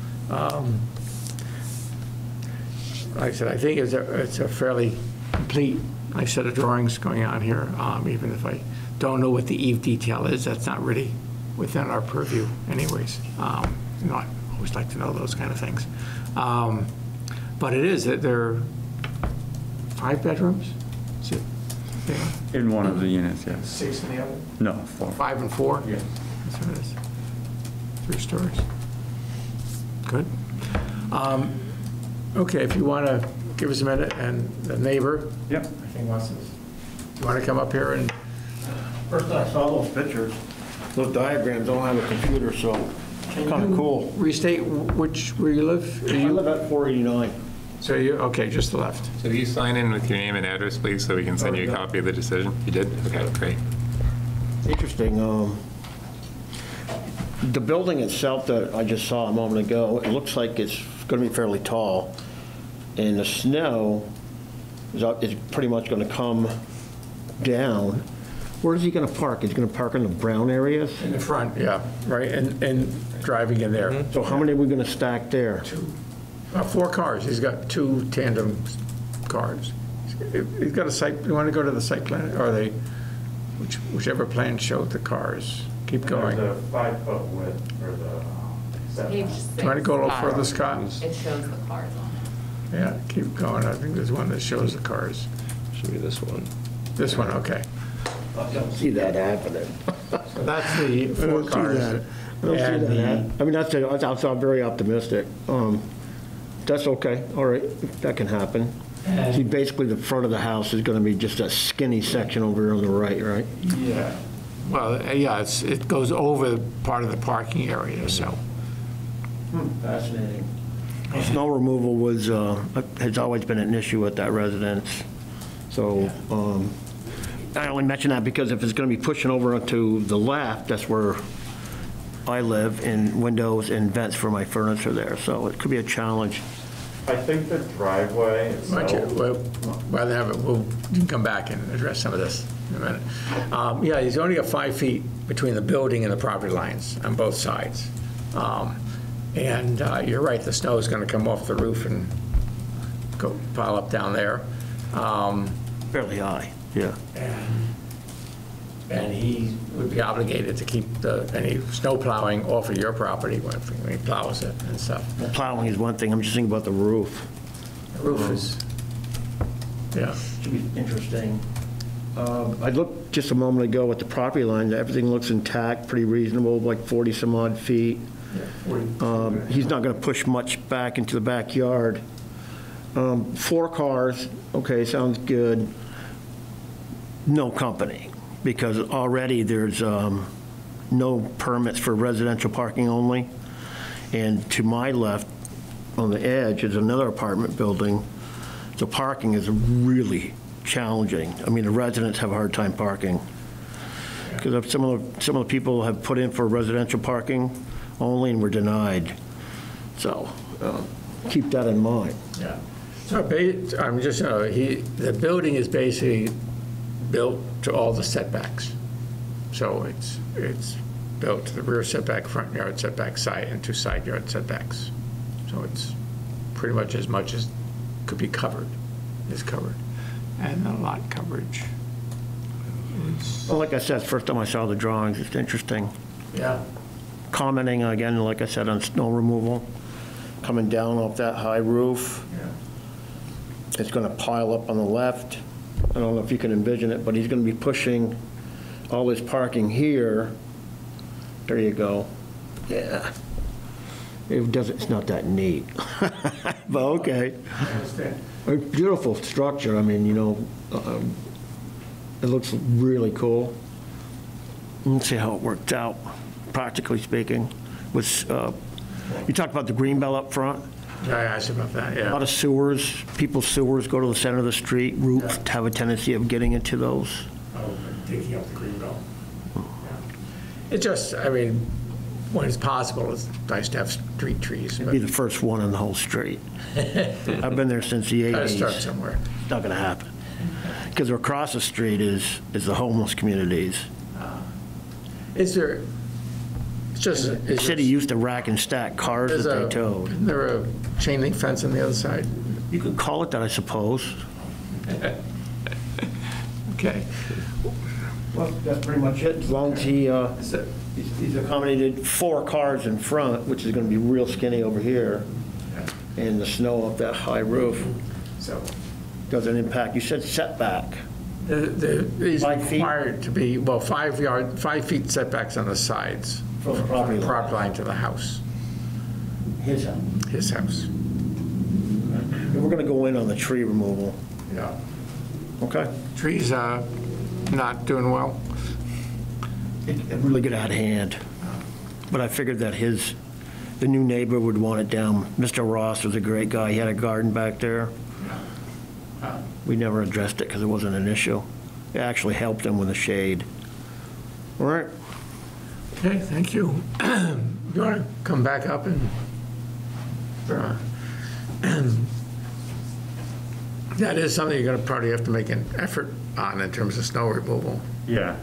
Like I said, I think it's a fairly complete, nice set of drawings going on here, even if I don't know what the eave detail is. That's not really within our purview anyways. I always like to know those kind of things. But it is that there are 5 bedrooms? Is it? Yeah. In one of the units, yes. 6 in the other? No, 4. 5 and 4? Yeah. That's what it is. 3 stories. Good. Okay, if you want to give us a minute, and the neighbor. Yep. I think wants to. Do you want to come up here and? First I saw those pictures, those diagrams, I don't have a computer, so it's kind of cool. Restate where you live? I live at 489. So you, okay, just the left. So you sign in with your name and address, please, so we can send you a copy of the decision? You did? Okay, great. Interesting. The building itself that I just saw a moment ago, it looks like it's going to be fairly tall. And the snow is pretty much going to come down. Where is he going to park? Is he going to park in the brown areas? In the front, yeah, right, and driving in there. So how many are we going to stack there? 4 cars. He's got 2 tandem cars. He's got a site, you want to go to the site plan, or whichever plan showed the cars? Keep going. There's a 5-foot width for the Page setback. 6. Do you want to go a little further, Scott? It shows the cars on it. Yeah, keep going. I think there's one that shows the cars. Should be this one. This one, okay. I don't see that happening. So that's the I 4 don't see cars. that. I don't see And that the- happening. I mean, that's I'm very optimistic. That's okay, all right, that can happen. See, basically, the front of the house is gonna be just a skinny section over here on the right, right? Yeah. Well, yeah, it goes over part of the parking area, so. Fascinating. Snow removal has always been an issue at that residence. So, I only mention that because if it's gonna be pushing over onto the left, that's where I live, and windows and vents for my furniture there, so it could be a challenge. I think the driveway Why don't itself, you, rather have it, you can come back and address some of this in a minute. Yeah, he's only got 5 feet between the building and the property lines on both sides. And you're right, the snow is going to come off the roof and go pile up down there. Fairly high, yeah. And he would be obligated to keep any snow plowing off of your property when he plows it and stuff. Well, plowing is one thing, I'm just thinking about the roof. The roof is, yeah. Should be interesting. I looked just a moment ago at the property line, everything looks intact, pretty reasonable, like 40 some odd feet. He's not going to push much back into the backyard. 4 cars, okay, sounds good. No company, because already there's no permits for residential parking only. And to my left, on the edge, is another apartment building. So parking is really challenging. I mean, the residents have a hard time parking. Because some of the people have put in for residential parking only and were denied. So keep that in mind. Yeah. So I'm just, the building is basically built to all the setbacks. So it's built to the rear setback, front yard setback, side, and 2 side yard setbacks. So it's pretty much as could be covered is covered. And the lot coverage. Well, like I said, first time I saw the drawings, it's interesting. Yeah. Commenting again, like I said, on snow removal, coming down off that high roof. Yeah. It's going to pile up on the left. I don't know if you can envision it, but he's going to be pushing all his parking here. There you go. Yeah. It's not that neat, but okay. I understand. A beautiful structure. I mean, it looks really cool. Let's see how it worked out, practically speaking. You talked about the green belt up front. Yeah, I asked about that, A yeah. lot of sewers, people's sewers go to the center of the street. Roofs have a tendency of getting into those. Oh, digging up the green belt. Yeah. It just, I mean, when it's possible, it's nice to have street trees. It'd be the first one on the whole street. I've been there since the 80s. Gotta start somewhere. It's not going to happen. Because across the street is the homeless communities. Is there, it's just. The city used to rack and stack cars that they towed. Isn't there a chain link fence on the other side? You could call it that, I suppose. Okay. Well, that's pretty much it. As long as he's accommodated 4 cars in front, which is going to be real skinny over here, and the snow up that high roof. So. Doesn't impact, you said setback. He's 5 feet? required to be, well, 5 feet setbacks on the sides. From the property line. Property line to the house, His house. his house. We're going to go in on the tree removal. Yeah. Okay? Trees not doing well. It really got out of hand. But I figured that the new neighbor would want it down. Mr. Ross was a great guy. He had a garden back there. We never addressed it because it wasn't an issue. It actually helped him with the shade. All right. Okay, thank you. You want to come back up and that is something you're going to probably have to make an effort on in terms of snow removal. yeah.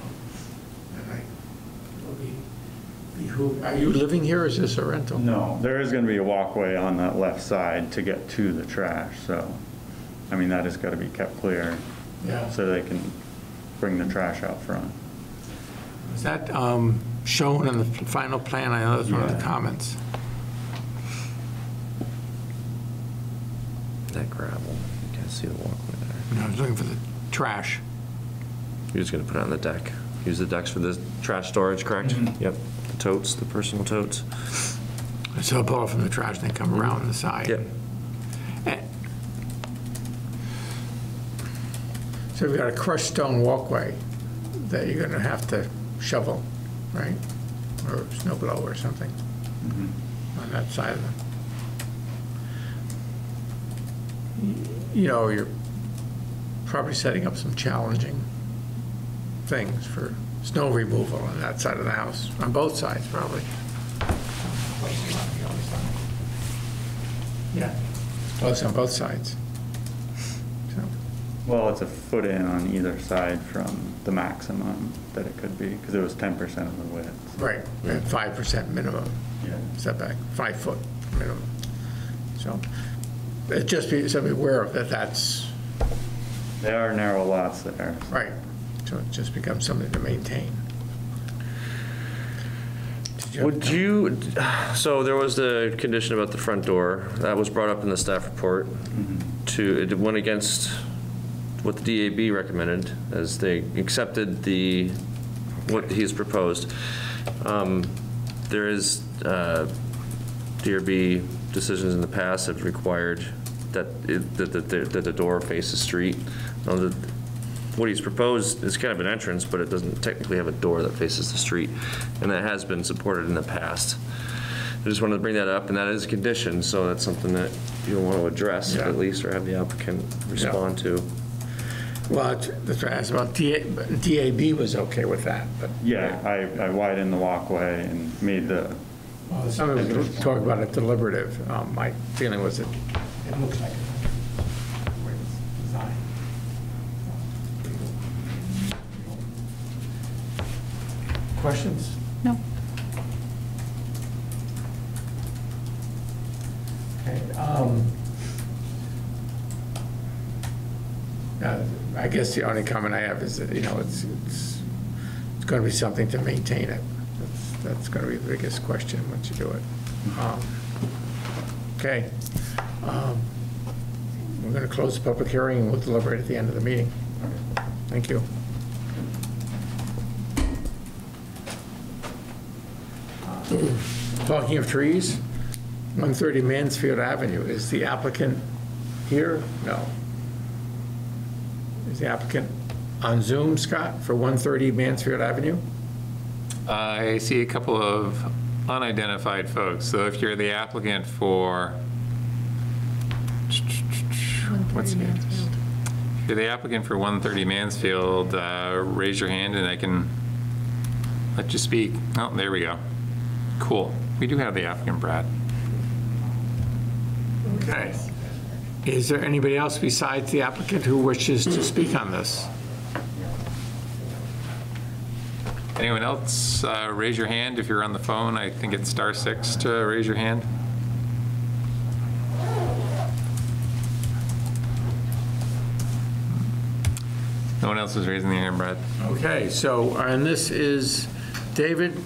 Are you living here or is this a rental? No, there is going to be a walkway on that left side to get to the trash, so I mean, that has got to be kept clear. Yeah. So they can bring the trash out front. Is that shown in the final plan? I know that's one of the comments. That gravel, you can't see the walkway there. I was looking for the trash. You're just gonna put it on the deck. Use the decks for the trash storage, correct? Yep, the totes, the personal totes. So pull it from the trash and then come around the side. Yep. So we've got a crushed stone walkway that you're gonna have to shovel, right? Or snow blow or something on that side of the, you know, you're probably setting up some challenging things for snow removal on that side of the house, on both sides probably. Yeah, close on both sides. So. Well, it's a foot in on either side from the maximum that it could be, because it was 10% of the width. Right, and 5% minimum Yeah. setback, 5 foot minimum. So it just be something aware of that. That's They are narrow lots there. right. So it just becomes something to maintain. Would you, so there was the condition about the front door, that was brought up in the staff report. It went against what the DAB recommended, as they accepted what he's proposed. There is, DRB decisions in the past have required that the door face the street. What he's proposed is kind of an entrance, but it doesn't technically have a door that faces the street, and that has been supported in the past. I just wanted to bring that up, and that is a condition, so that's something that you'll want to address at least, or have the applicant respond to. Well, that's what I asked about. DAB was okay with that, but. Yeah, I widened the walkway and made the. Well, some of us talk about it deliberative. My feeling was it looks like it. The way it's designed. Questions? No. Okay. I guess the only comment I have is that, you know, it's going to be something to maintain it. That's going to be the biggest question once you do it. Okay. We're going to close the public hearing and we'll deliberate at the end of the meeting. Thank you. Talking of trees, 130 Mansfield Avenue. Is the applicant here? No. Is the applicant on Zoom, Scott, for 130 Mansfield Avenue? I see a couple of unidentified folks. So if you're the applicant for, what's the address? If you're the applicant for 130 Mansfield, raise your hand and I can let you speak. Oh, there we go. Cool. We do have the applicant, Brad. Okay. Is there anybody else besides the applicant who wishes to speak on this? Anyone else? Raise your hand if you're on the phone. I think it's *6 to raise your hand. No one else is raising their hand, Brad. Okay, so, and this is David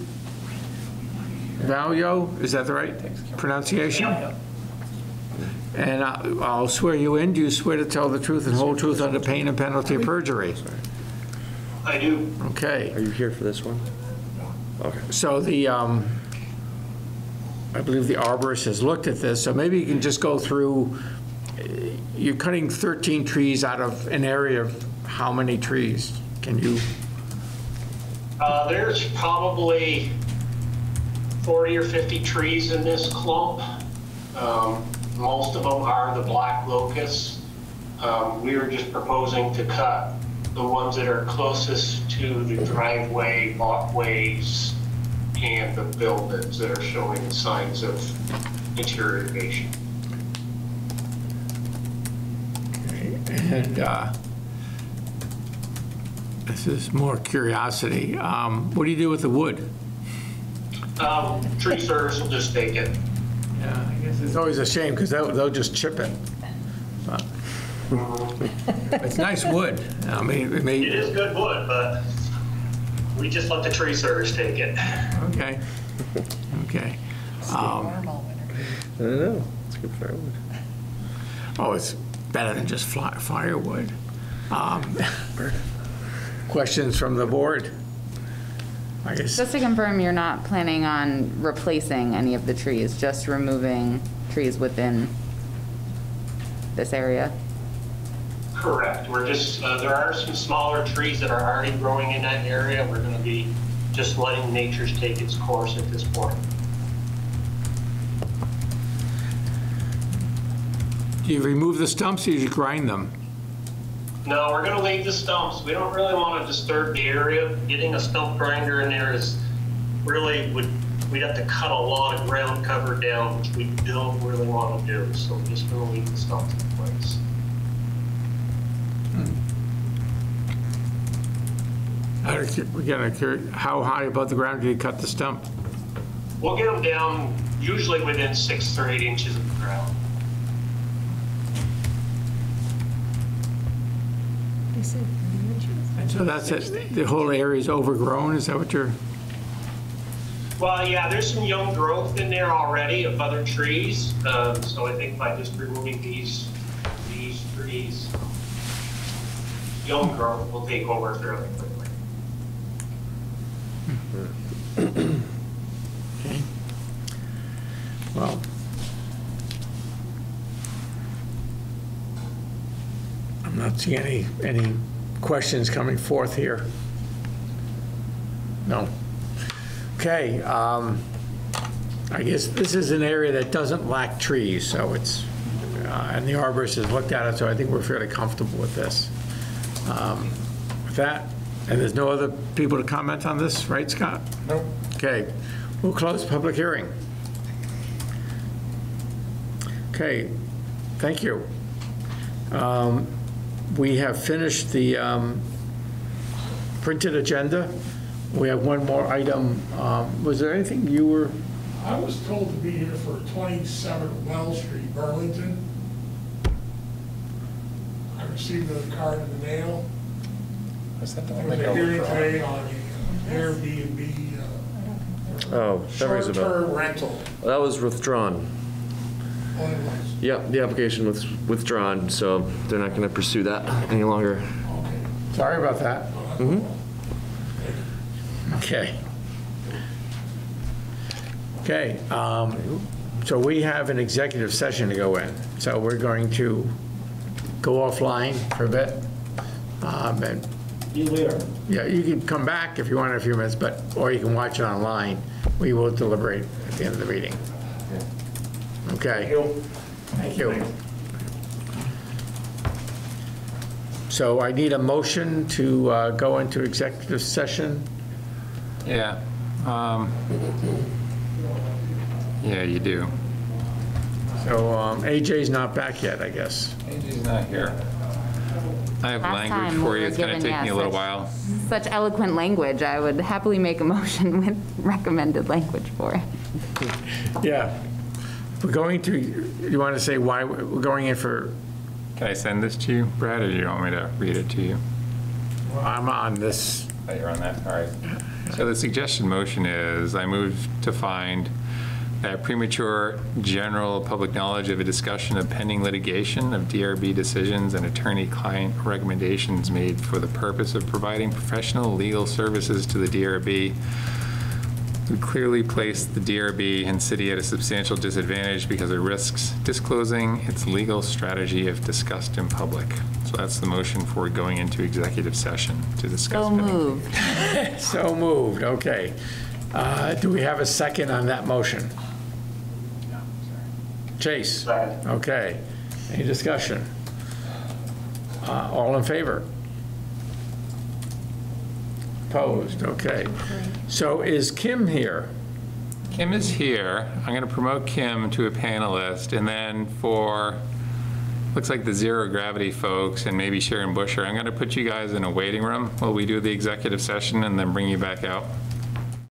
Valio, is that the right pronunciation? And I'll swear you in. Do you swear to tell the truth and whole truth under pain and penalty of perjury? I do. Okay. Are you here for this one? Okay. So the, I believe the arborist has looked at this, so maybe you can just go through, you're cutting 13 trees out of an area of how many trees? Can you? There's probably 40 or 50 trees in this clump. Most of them are the black locust. We were just proposing to cut the ones that are closest to the driveway, walkways, and the buildings that are showing signs of deterioration. Okay. And this is more curiosity. What do you do with the wood? Tree service will just take it. Yeah, I guess it's always a shame because they'll just chip it. But, It's nice wood. I mean, It is good wood, but we just let the tree service take it. Okay. Okay. I don't know. It's good firewood. Oh, it's better than just firewood. Questions from the board? I guess. Just to confirm, you're not planning on replacing any of the trees, just removing trees within this area? Correct. We're just, there are some smaller trees that are already growing in that area. We're going to be just letting nature take its course at this point. Do you remove the stumps or you just grind them? No, we're going to leave the stumps. We don't really want to disturb the area. Getting a stump grinder in there is really we'd have to cut a lot of ground cover down, which we don't really want to do. So we're just going to leave the stumps in place. How high above the ground do you cut the stump? We'll get them down usually within 6 or 8 inches of the ground. So that's it. The whole area is overgrown. Is that what you're? Well, yeah, there's some young growth in there already of other trees. So I think by just removing these trees, young growth will take over fairly quickly. Okay. Well, I'm not seeing any questions coming forth here. No. Okay. I guess this is an area that doesn't lack trees, so it's, and the arborist has looked at it, so I think we're fairly comfortable with this. With that, and there's no other people to comment on this, right, Scott? Nope. Okay. We'll close the public hearing. Okay. Thank you. We have finished the printed agenda. We have one more item. Was there anything you were? I was told to be here for 27 Wells Street, Burlington. I received a card in the mail. Was that the There one was that a hearing got today on the Airbnb Oh, that rings a bell. short-term rental. That was withdrawn. Oh, it was. Yep, the application was withdrawn, so they're not going to pursue that any longer. Okay. Sorry about that. Okay. Okay. So we have an executive session to go in. So we're going to go offline for a bit. And You later. yeah, you can come back if you want in a few minutes, or you can watch it online. We will deliberate at the end of the meeting. Okay. Thank you. So I need a motion to go into executive session. Yeah. Yeah, you do. So AJ's not back yet, I guess. AJ's not here. I have Last language time for we you. were It's going to given, take me a yeah, little such- while. Such eloquent language, I would happily make a motion with recommended language for it. Yeah. We're going to, you want to say why we're going in for, Can I send this to you, Brad, or do you want me to read it to you? I'm on this. Oh, you're on that? All right. So the suggestion motion is, I move to find that premature general public knowledge of a discussion of pending litigation of DRB decisions and attorney-client recommendations made for the purpose of providing professional legal services to the DRB would clearly place the DRB and city at a substantial disadvantage because it risks disclosing its legal strategy if discussed in public. So that's the motion for going into executive session to discuss. So moved. So moved, okay. Do we have a second on that motion? Chase? Second. Okay. Any discussion? All in favor? Opposed, okay. So is Kim here? Kim is here. I'm going to promote Kim to a panelist, and then for, looks like the zero gravity folks and maybe Sharon Busher, I'm going to put you guys in a waiting room while we do the executive session and then bring you back out.